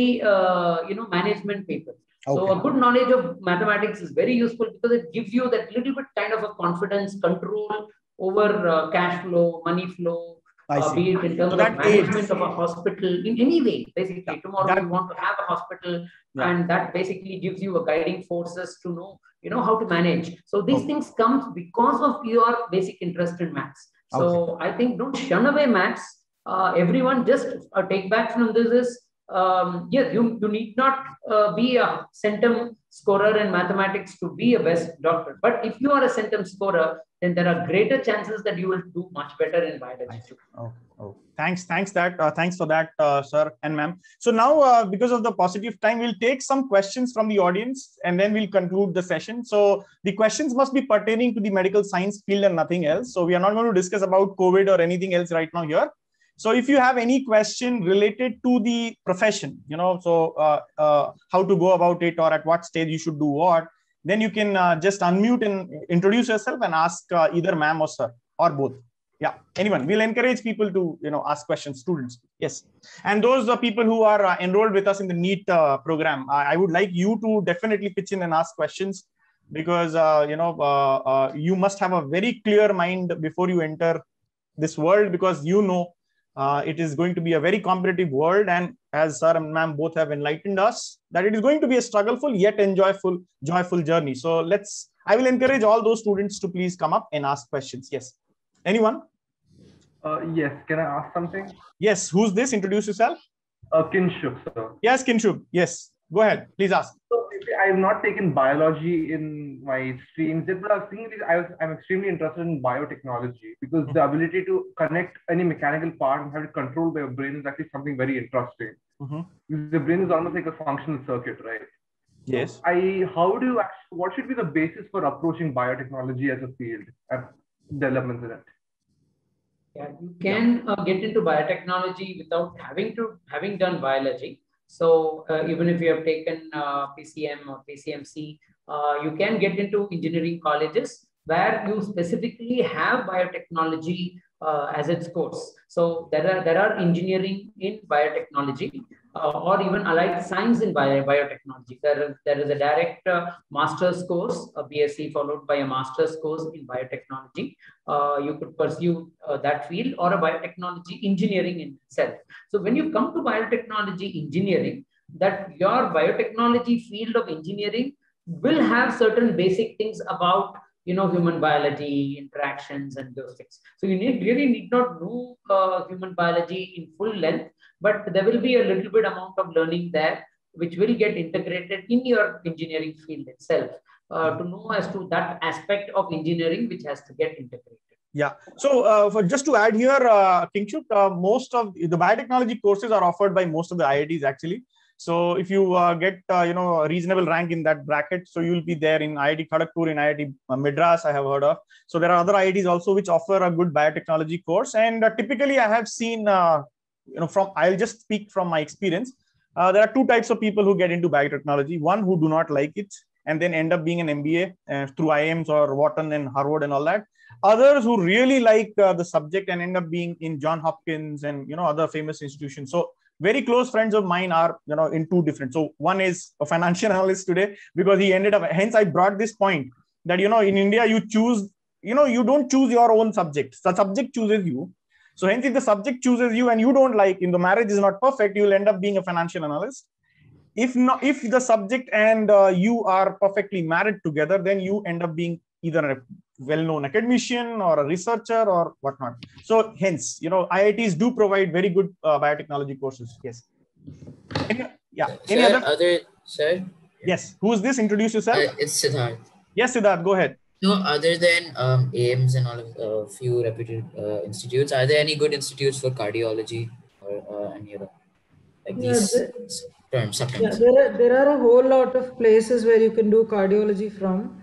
management people. Okay. So a good knowledge of mathematics is very useful because it gives you that little bit kind of a confidence, control over cash flow, money flow, be it in terms of management of a hospital in any way. Basically, tomorrow you want to have a hospital, and that basically gives you a guiding forces to know, how to manage. So these things come because of your basic interest in maths. So I think don't shun away maths. Everyone just take back from this is, yes, you need not be a centum scorer in mathematics to be a best doctor. But if you are a centum scorer, then there are greater chances that you will do much better in biology too. Thanks for that, sir and ma'am. So now, because of the paucity time, we'll take some questions from the audience and then we'll conclude the session. So the questions must be pertaining to the medical science field and nothing else. So we are not going to discuss about COVID or anything else right now here. So if you have any question related to the profession, so how to go about it or at what stage you should do what, then you can just unmute and introduce yourself and ask either ma'am or sir or both. Yeah, anyone. We'll encourage people to, ask questions, students. Yes. And those are people who are enrolled with us in the NEET program. I would like you to definitely pitch in and ask questions because, you must have a very clear mind before you enter this world because, it is going to be a very competitive world. And as sir and ma'am both have enlightened us that it is going to be a struggleful yet joyful journey. So I will encourage all those students to please come up and ask questions. Yes. Anyone? Yes. Can I ask something? Yes. Who's this? Introduce yourself. Kinshuk, sir. Yes, Kinshuk. Yes. Go ahead. Please ask. So I have not taken biology in my streams, but I was thinking I'm extremely interested in biotechnology because the ability to connect any mechanical part and have it controlled by your brain is actually something very interesting. Because the brain is almost like a functional circuit, right? Yes. What should be the basis for approaching biotechnology as a field and developments in it? Yeah, you can get into biotechnology without having done biology. So even if you have taken PCM or PCMC, you can get into engineering colleges where you specifically have biotechnology as its course. So there are engineering in biotechnology or even allied science in biotechnology. There is a direct master's course, a BSc followed by a master's course in biotechnology. You could pursue that field or a biotechnology engineering in itself. So when you come to biotechnology engineering, that your biotechnology field of engineering will have certain basic things about human biology, interactions, and those things. So you really need not know human biology in full length, but there will be a little bit amount of learning there, which will get integrated in your engineering field itself to know as to that aspect of engineering which has to get integrated. Yeah. So for just to add here, Kinshuk, most of the biotechnology courses are offered by most of the IITs actually. So if you get a reasonable rank in that bracket, so you will be there in IIT Kharagpur, in IIT Madras, I have heard of. So there are other IITs also which offer a good biotechnology course. And typically I have seen, I'll just speak from my experience. There are two types of people who get into biotechnology. One who do not like it and then end up being an MBA through IIMs or Wharton and Harvard and all that. Others who really like the subject and end up being in Johns Hopkins and other famous institutions. So very close friends of mine are in two different. So one is a financial analyst today because he ended up. Hence, I brought this point that in India you choose. You don't choose your own subject. The subject chooses you. So hence, if the subject chooses you and you don't like, the marriage is not perfect, you will end up being a financial analyst. If the subject and you are perfectly married together, then you end up being either a well-known academician or a researcher or whatnot. So hence, IITs do provide very good biotechnology courses. Yes. Any other? Sir? Yes. Who is this? Introduce yourself. It's Siddharth. Yes, Siddharth, go ahead. So other than AIMS and all of few reputed institutes, are there any good institutes for cardiology or any other like these terms? Yeah, there are a whole lot of places where you can do cardiology from.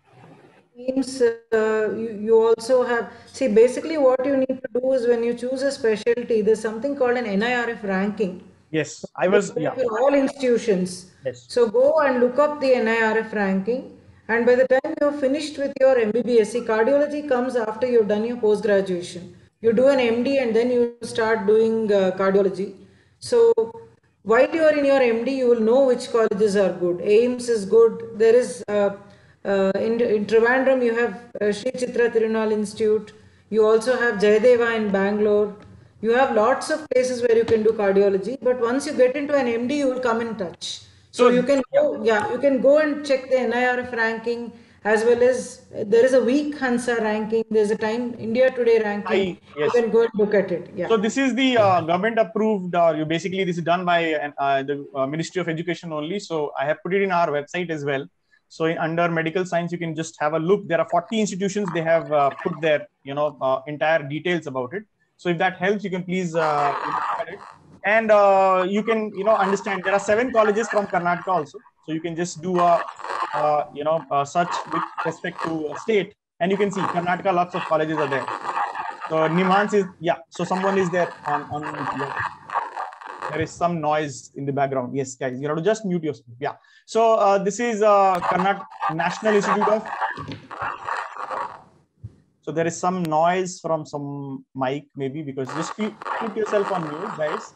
You also have, basically what you need to do is when you choose a specialty, there's something called an NIRF ranking. Yes, For all institutions. Yes. So go and look up the NIRF ranking, and by the time you're finished with your MBBS, cardiology comes after you've done your post-graduation. You do an MD and then you start doing cardiology. So while you are in your MD, you will know which colleges are good. AIMS is good. There is in Trivandrum, you have Sri Chitra Tirunal Institute. You also have Jayadeva in Bangalore. You have lots of places where you can do cardiology. But once you get into an MD, you will come in touch. So you can go, you can go and check the NIRF ranking as well as there is a week Hansa ranking. There's a Time India Today ranking. Yes. You can go and look at it. Yeah. So this is the government approved, you basically, this is done by the Ministry of Education only. So I have put it in our website as well. So under medical science, you can just have a look. There are 40 institutions. They have put their, entire details about it. So if that helps, you can please look at it. And you can, understand there are 7 colleges from Karnataka also. So you can just do a, search with respect to a state, and you can see Karnataka, lots of colleges are there. So Nimhans is, yeah. So someone is there on there is some noise in the background. Yes, guys, you have to just mute yourself. Yeah. So this is Karnataka National Institute of. So there is some noise from some mic, maybe, because just keep yourself on mute, guys.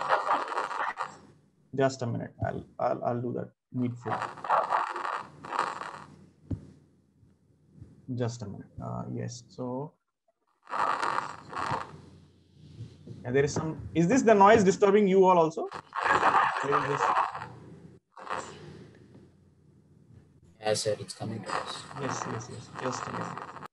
Just a minute. I'll do that needful. Just a minute. Yes. So. And there is some. Is this the noise disturbing you all also? Yes, sir. It's coming to us. Yes. Just a minute.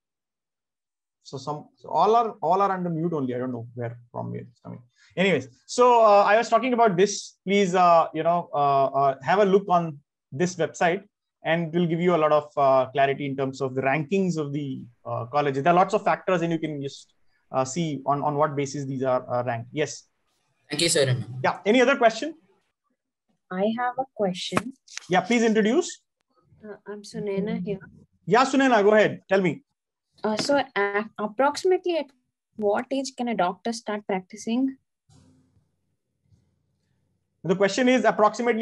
So all are under mute only. I don't know from where it's coming. Anyways, so I was talking about this. Please, have a look on this website, and it will give you a lot of clarity in terms of the rankings of the colleges. There are lots of factors, and you can just see on what basis these are ranked. Yes. Thank you, sir. Yeah. Any other question? I have a question. Yeah, please introduce. I'm Sunena here. Yeah, Sunena, go ahead. Tell me. So approximately at what age can a doctor start practicing? The question is approximately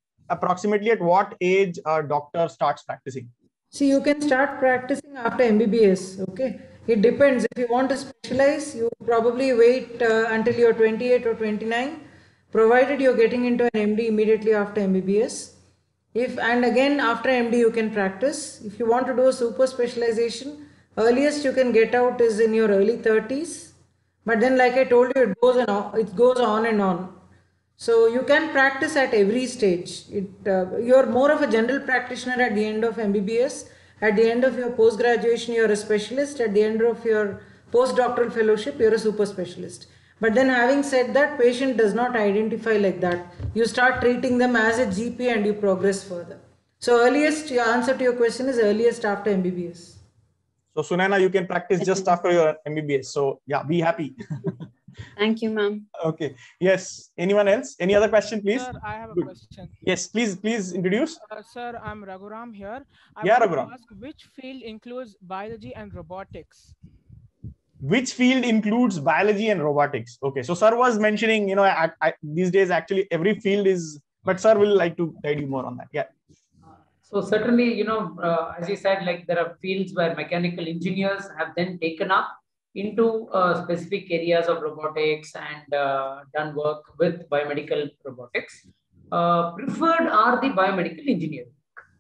at what age a doctor starts practicing? See, you can start practicing after MBBS. Okay. It depends. If you want to specialize, you probably wait until you're 28 or 29, provided you're getting into an MD immediately after MBBS. And again, after MD, you can practice. If you want to do a super specialization, earliest you can get out is in your early 30s. But then, like I told you, it goes on and on. So you can practice at every stage. You're more of a general practitioner at the end of MBBS. At the end of your post-graduation, you're a specialist. At the end of your postdoctoral fellowship, you're a super specialist. But then having said that, patient does not identify like that. You start treating them as a GP and you progress further. So earliest, your answer to your question is earliest after MBBS. So Sunena, you can practice just after your MBBS. So yeah, be happy. Thank you, ma'am. Okay. Yes. Anyone else? Any other question, please? Sir, I have a question. Yes, please introduce. Sir, I'm Raghuram here. I want to ask which field includes biology and robotics? Which field includes biology and robotics? Okay. So sir was mentioning, these days actually every field is, but sir will like to guide you more on that. Yeah. So certainly, as you said, like there are fields where mechanical engineers have then taken up into specific areas of robotics and done work with biomedical robotics. Preferred are the biomedical engineering.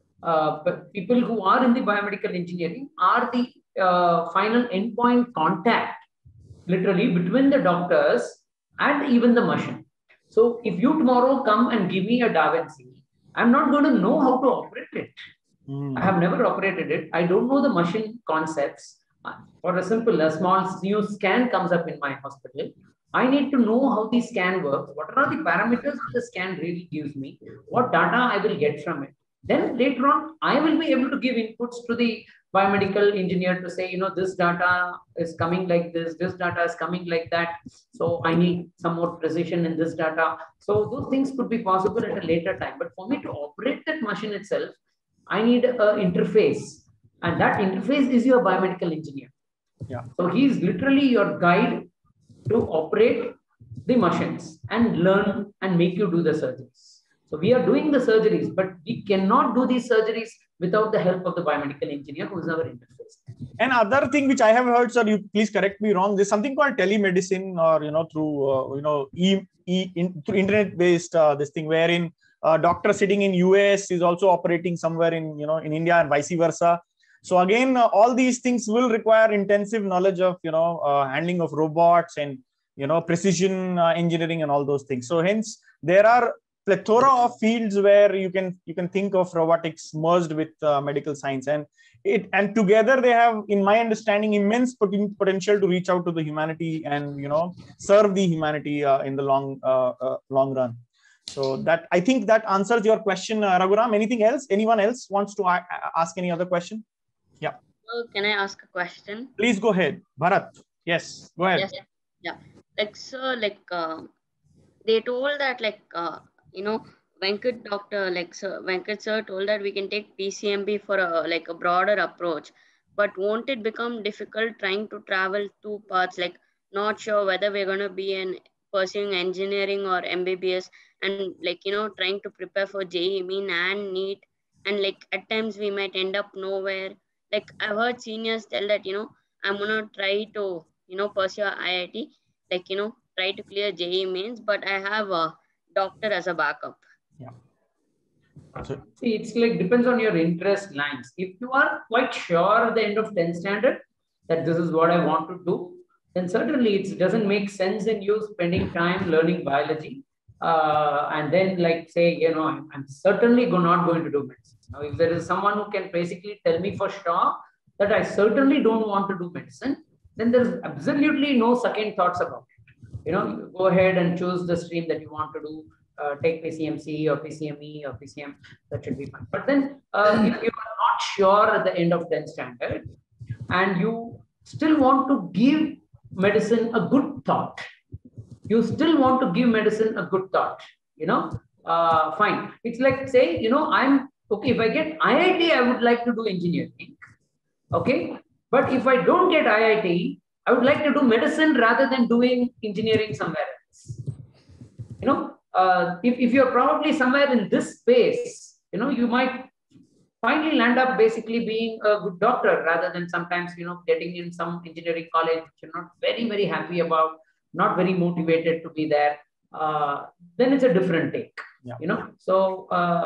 But people who are in the biomedical engineering are the final endpoint contact, literally, between the doctors and even the machine. So if you tomorrow come and give me a Da Vinci, I'm not going to know how to operate it. I have never operated it. I don't know the machine concepts. For a small new scan comes up in my hospital. I need to know how the scan works. What are the parameters the scan really gives me? What data I will get from it? Then later on, I will be able to give inputs to the biomedical engineer to say, this data is coming like this data is coming like that. So I need some more precision in this data. So those things could be possible at a later time. But for me to operate that machine itself, I need an interface. And that interface is your biomedical engineer. Yeah. So he's literally your guide to operate the machines and learn and make you do the surgeries. So we are doing the surgeries, but we cannot do these surgeries without the help of the biomedical engineer who is our interface. And other thing which I have heard, sir, you please correct me wrong. There's something called telemedicine, or through internet-based this thing, wherein a doctor sitting in US is also operating somewhere in in India and vice versa. So again, all these things will require intensive knowledge of handling of robots and precision engineering and all those things. So hence there are plethora of fields where you can think of robotics merged with medical science, and together they have, in my understanding, immense potential to reach out to the humanity and serve the humanity in the long run. So that, I think that answers your question, Raghuram. Anything else? Anyone else wants to ask any other question? Yeah. Can I ask a question? Please go ahead, Bharat. Yes, go ahead. Yes. Yeah. Like, sir, they told that, Venkat sir told that we can take PCMB for a broader approach, but won't it become difficult trying to travel two paths? Like, not sure whether we're going to be pursuing engineering or MBBS, and trying to prepare for JEE Main and NEET, and at times we might end up nowhere. Like, I've heard seniors tell that I'm gonna try to pursue IIT, try to clear JEE Mains, but I have a doctor as a backup. Yeah. See, it's depends on your interest lines. If you are quite sure at the end of 10th standard that this is what I want to do, then certainly it doesn't make sense in you spending time learning biology. And then say, I'm certainly not going to do medicine. Now, if there is someone who can basically tell me for sure that I certainly don't want to do medicine, then there's absolutely no second thoughts about it. You go ahead and choose the stream that you want to do. Take PCMC or PCME or PCM, that should be fine. But then if you are not sure at the end of 10th standard and you still want to give medicine a good thought, fine. It's like, say, I'm okay, if I get IIT, I would like to do engineering. Okay. But if I don't get IIT, I would like to do medicine rather than doing engineering somewhere else. If you're probably somewhere in this space, you might finally land up basically being a good doctor rather than sometimes, getting in some engineering college which you're not very, very happy about, not very motivated to be there. Then it's a different take. Yeah. So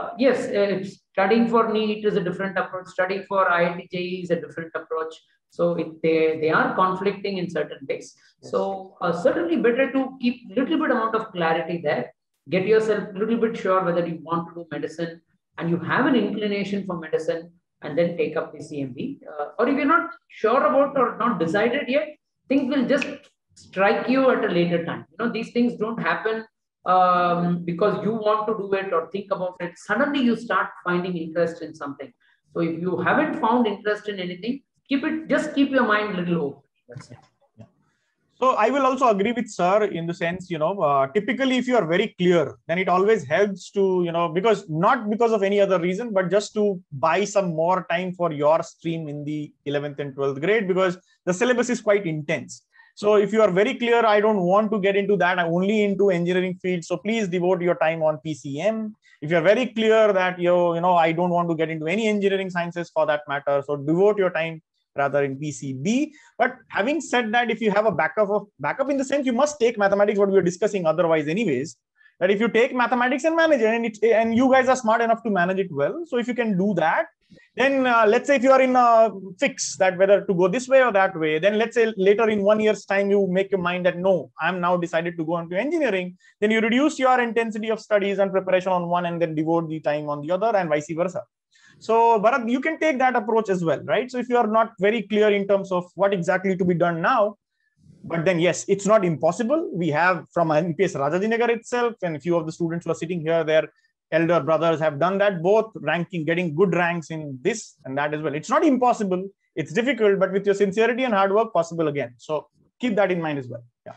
yes, studying for NEET is a different approach. Studying for IIT JEE is a different approach. So they are conflicting in certain ways. Yes. So certainly better to keep little bit amount of clarity there. Get yourself a little bit sure whether you want to do medicine and you have an inclination for medicine, and then take up PCMB. Or if you're not sure about or not decided yet, things will just strike you at a later time. These things don't happen because you want to do it or think about it. Suddenly you start finding interest in something. So if you haven't found interest in anything, just keep your mind a little open. That's it. Yeah. So I will also agree with sir in the sense, typically if you are very clear, then it always helps to, not because of any other reason, but just to buy some more time for your stream in the 11th and 12th grade, because the syllabus is quite intense. So if you are very clear, I don't want to get into that, I'm only into engineering field, so please devote your time on PCM. If you're very clear that, I don't want to get into any engineering sciences for that matter, so devote your time rather in PCB. But having said that, if you have a backup in the sense, you must take mathematics, what we were discussing otherwise anyways, that if you take mathematics and manage it, and you guys are smart enough to manage it well, so if you can do that, then let's say if you are in a fix that whether to go this way or that way, then let's say later in 1 year's time, you make your mind that no, I'm now decided to go into engineering, then you reduce your intensity of studies and preparation on one and then devote the time on the other, and vice versa. So Bharat, you can take that approach as well, right? So if you are not very clear in terms of what exactly to be done now, but then yes, it's not impossible. We have from NPS Rajajinagar itself, and a few of the students who are sitting here, their elder brothers have done that, both getting good ranks in this and that as well. It's not impossible. It's difficult, but with your sincerity and hard work, possible again. So keep that in mind as well. Yeah.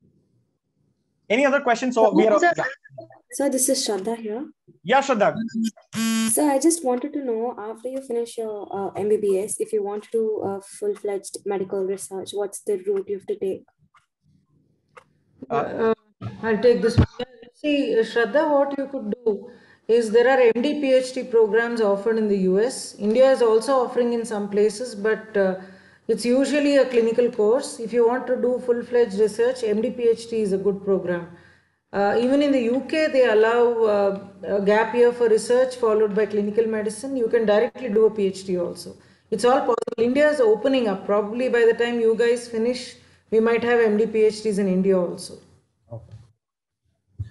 Any other questions? So we are. Sir, this is Shraddha here. Yeah, Shraddha. So I just wanted to know, after you finish your MBBS, if you want to do full-fledged medical research, what's the route you have to take? I'll take this one. See, Shraddha, what you could do is there are MD PhD programs offered in the US. India is also offering in some places, but it's usually a clinical course. If you want to do full-fledged research, MD PhD is a good program. Even in the UK, they allow a gap year for research followed by clinical medicine. You can directly do a PhD also. It's all possible. India is opening up. Probably by the time you guys finish, we might have MD PhDs in India also.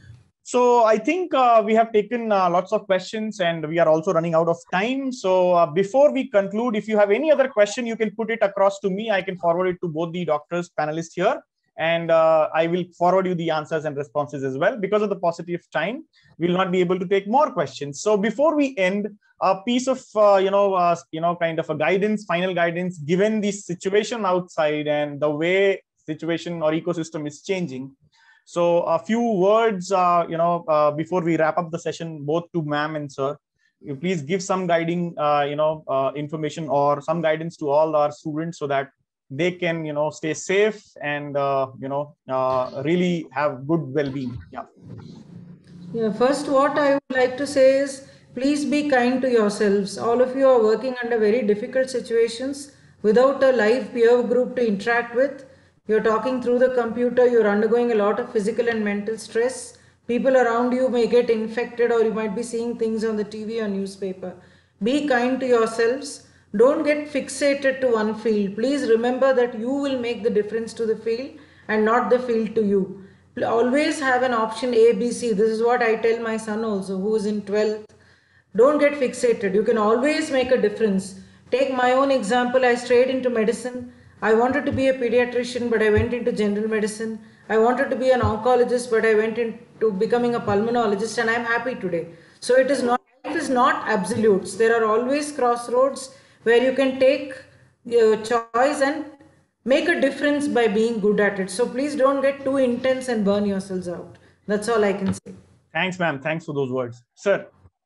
So I think we have taken lots of questions and we are also running out of time. So before we conclude, if you have any other question, you can put it across to me. I can forward it to both the doctors, panelists here, and I will forward you the answers and responses as well. Because of the paucity of time, we will not be able to take more questions. So before we end, a piece of kind of a guidance, final guidance, given the situation outside and the way situation or ecosystem is changing. So a few words, before we wrap up the session, both to ma'am and sir. You please give some guiding, information or some guidance to all our students so that they can, stay safe and, really have good well-being. Yeah. Yeah, first, what I would like to say is please be kind to yourselves. All of you are working under very difficult situations without a live peer group to interact with. You're talking through the computer, you're undergoing a lot of physical and mental stress. People around you may get infected, or you might be seeing things on the TV or newspaper. Be kind to yourselves. Don't get fixated to one field. Please remember that you will make the difference to the field and not the field to you. Always have an option A, B, C. This is what I tell my son also, who is in 12th. Don't get fixated. You can always make a difference. Take my own example. I strayed into medicine. I wanted to be a pediatrician, but I went into general medicine. I wanted to be an oncologist, but I went into becoming a pulmonologist, and I'm happy today. So life is not absolutes. There are always crossroads where you can take your choice and make a difference by being good at it. So please don't get too intense and burn yourselves out. That's all I can say. Thanks, ma'am. Thanks for those words. Sir.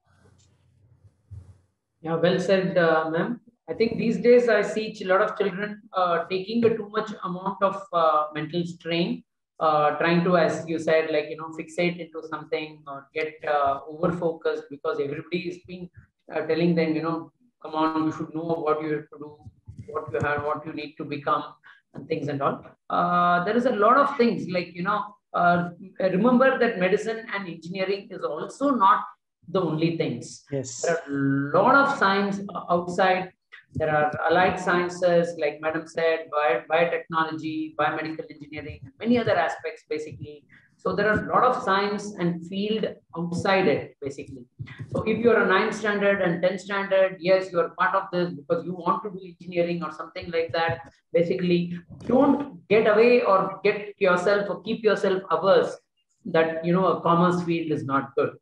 Yeah, well said, ma'am. I think these days I see a lot of children taking a too much amount of mental strain, trying to, as you said, fixate into something or get over-focused because everybody is being telling them, come on, you should know what you have to do, what you have, what you need to become, and things and all. There is a lot of things remember that medicine and engineering is also not the only things. Yes. There are a lot of science outside. There are allied sciences, like Madam said, biotechnology, biomedical engineering, and many other aspects, basically. So there are a lot of science and field outside it, basically. So if you're a 9th standard and 10th standard, yes, you're part of this because you want to do engineering or something like that. Basically, don't get away or get yourself or keep yourself averse that, a commerce field is not good.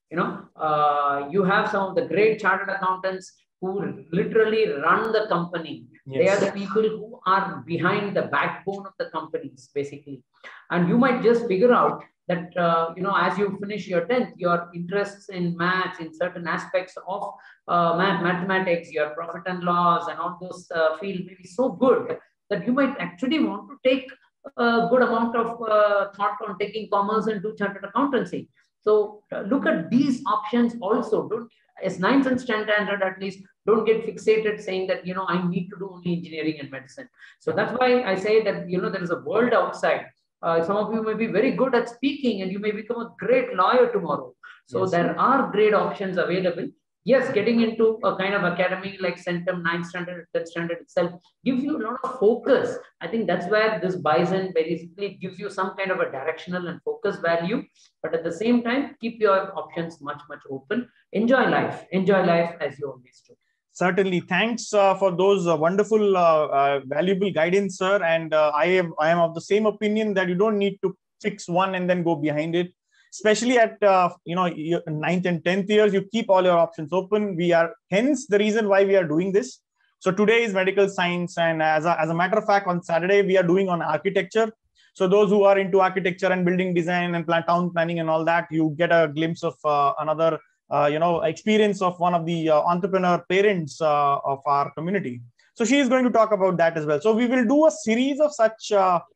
You have some of the great chartered accountants who literally run the company. Yes. They are the people who are behind the backbone of the companies, basically. And you might just figure out that, as you finish your 10th, your interests in maths, in certain aspects of mathematics, your profit and loss, and all those fields may be so good that you might actually want to take a good amount of thought on taking commerce and do chartered accountancy. So look at these options also. Don't, as 9th and standard at least, don't get fixated saying that, I need to do only engineering and medicine. So that's why I say that, there is a world outside. Some of you may be very good at speaking and you may become a great lawyer tomorrow. So yes, there are great options available. Yes, getting into a kind of academy like Centum, 9th standard, 10th standard itself gives you a lot of focus. I think that's where this Bison basically gives you some kind of a directional and focus value. But at the same time, keep your options much, much open. Enjoy life as you always do. Certainly. Thanks for those wonderful, valuable guidance, sir. And I am of the same opinion that you don't need to fix one and then go behind it. Especially at 9th and 10th years, you keep all your options open. We are hence the reason why we are doing this. So today is medical science, and as a matter of fact, on Saturday we are doing on architecture. So those who are into architecture and building design and town planning and all that, you get a glimpse of another experience of one of the entrepreneur parents of our community. So she is going to talk about that as well. So we will do a series of such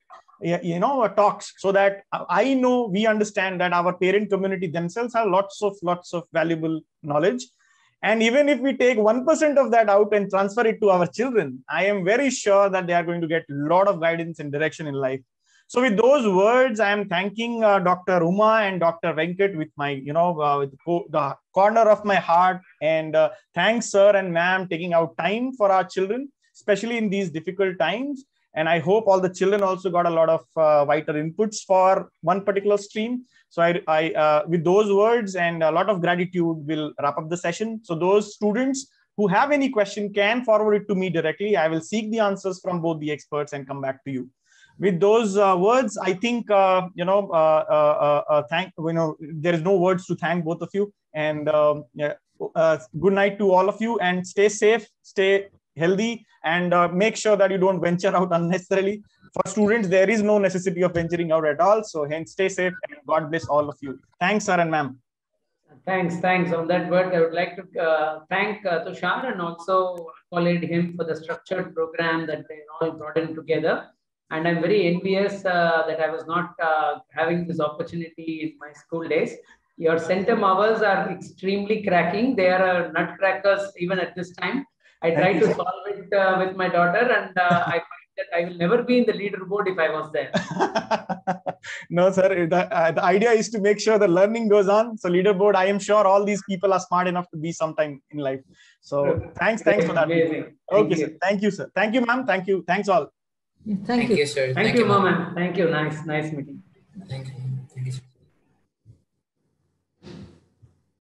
talks so that I know we understand that our parent community themselves have lots of valuable knowledge. And even if we take 1% of that out and transfer it to our children, I am very sure that they are going to get a lot of guidance and direction in life. So with those words, I am thanking Dr. Uma and Dr. Venkat with my, with the corner of my heart. And thanks, sir and ma'am, taking out time for our children, especially in these difficult times. And I hope all the children also got a lot of vital inputs for one particular stream. So I with those words and a lot of gratitude, will wrap up the session. So those students who have any question can forward it to me directly. I will seek the answers from both the experts and come back to you. With those words, I think, there is no words to thank both of you. And good night to all of you, and stay safe, stay healthy, and make sure that you don't venture out unnecessarily. For students, there is no necessity of venturing out at all. So hence, stay safe, and God bless all of you. Thanks, sir and ma'am. Thanks. On that word, I would like to thank Tushar and also accolade him for the structured program that they all brought in together. And I'm very envious that I was not having this opportunity in my school days. Your center hours are extremely cracking. They are nutcrackers even at this time. I try to solve it with my daughter, and I find that I will never be in the leaderboard if I was there. No, sir. The idea is to make sure the learning goes on. So leaderboard, I am sure all these people are smart enough to be sometime in life. So thanks for that. Amazing. Okay, sir. Thank you, sir. Thank you, ma'am. Thank you. Thanks all. Thank you. Sir. Thank you, ma'am. Thank you. Nice meeting. Thank you.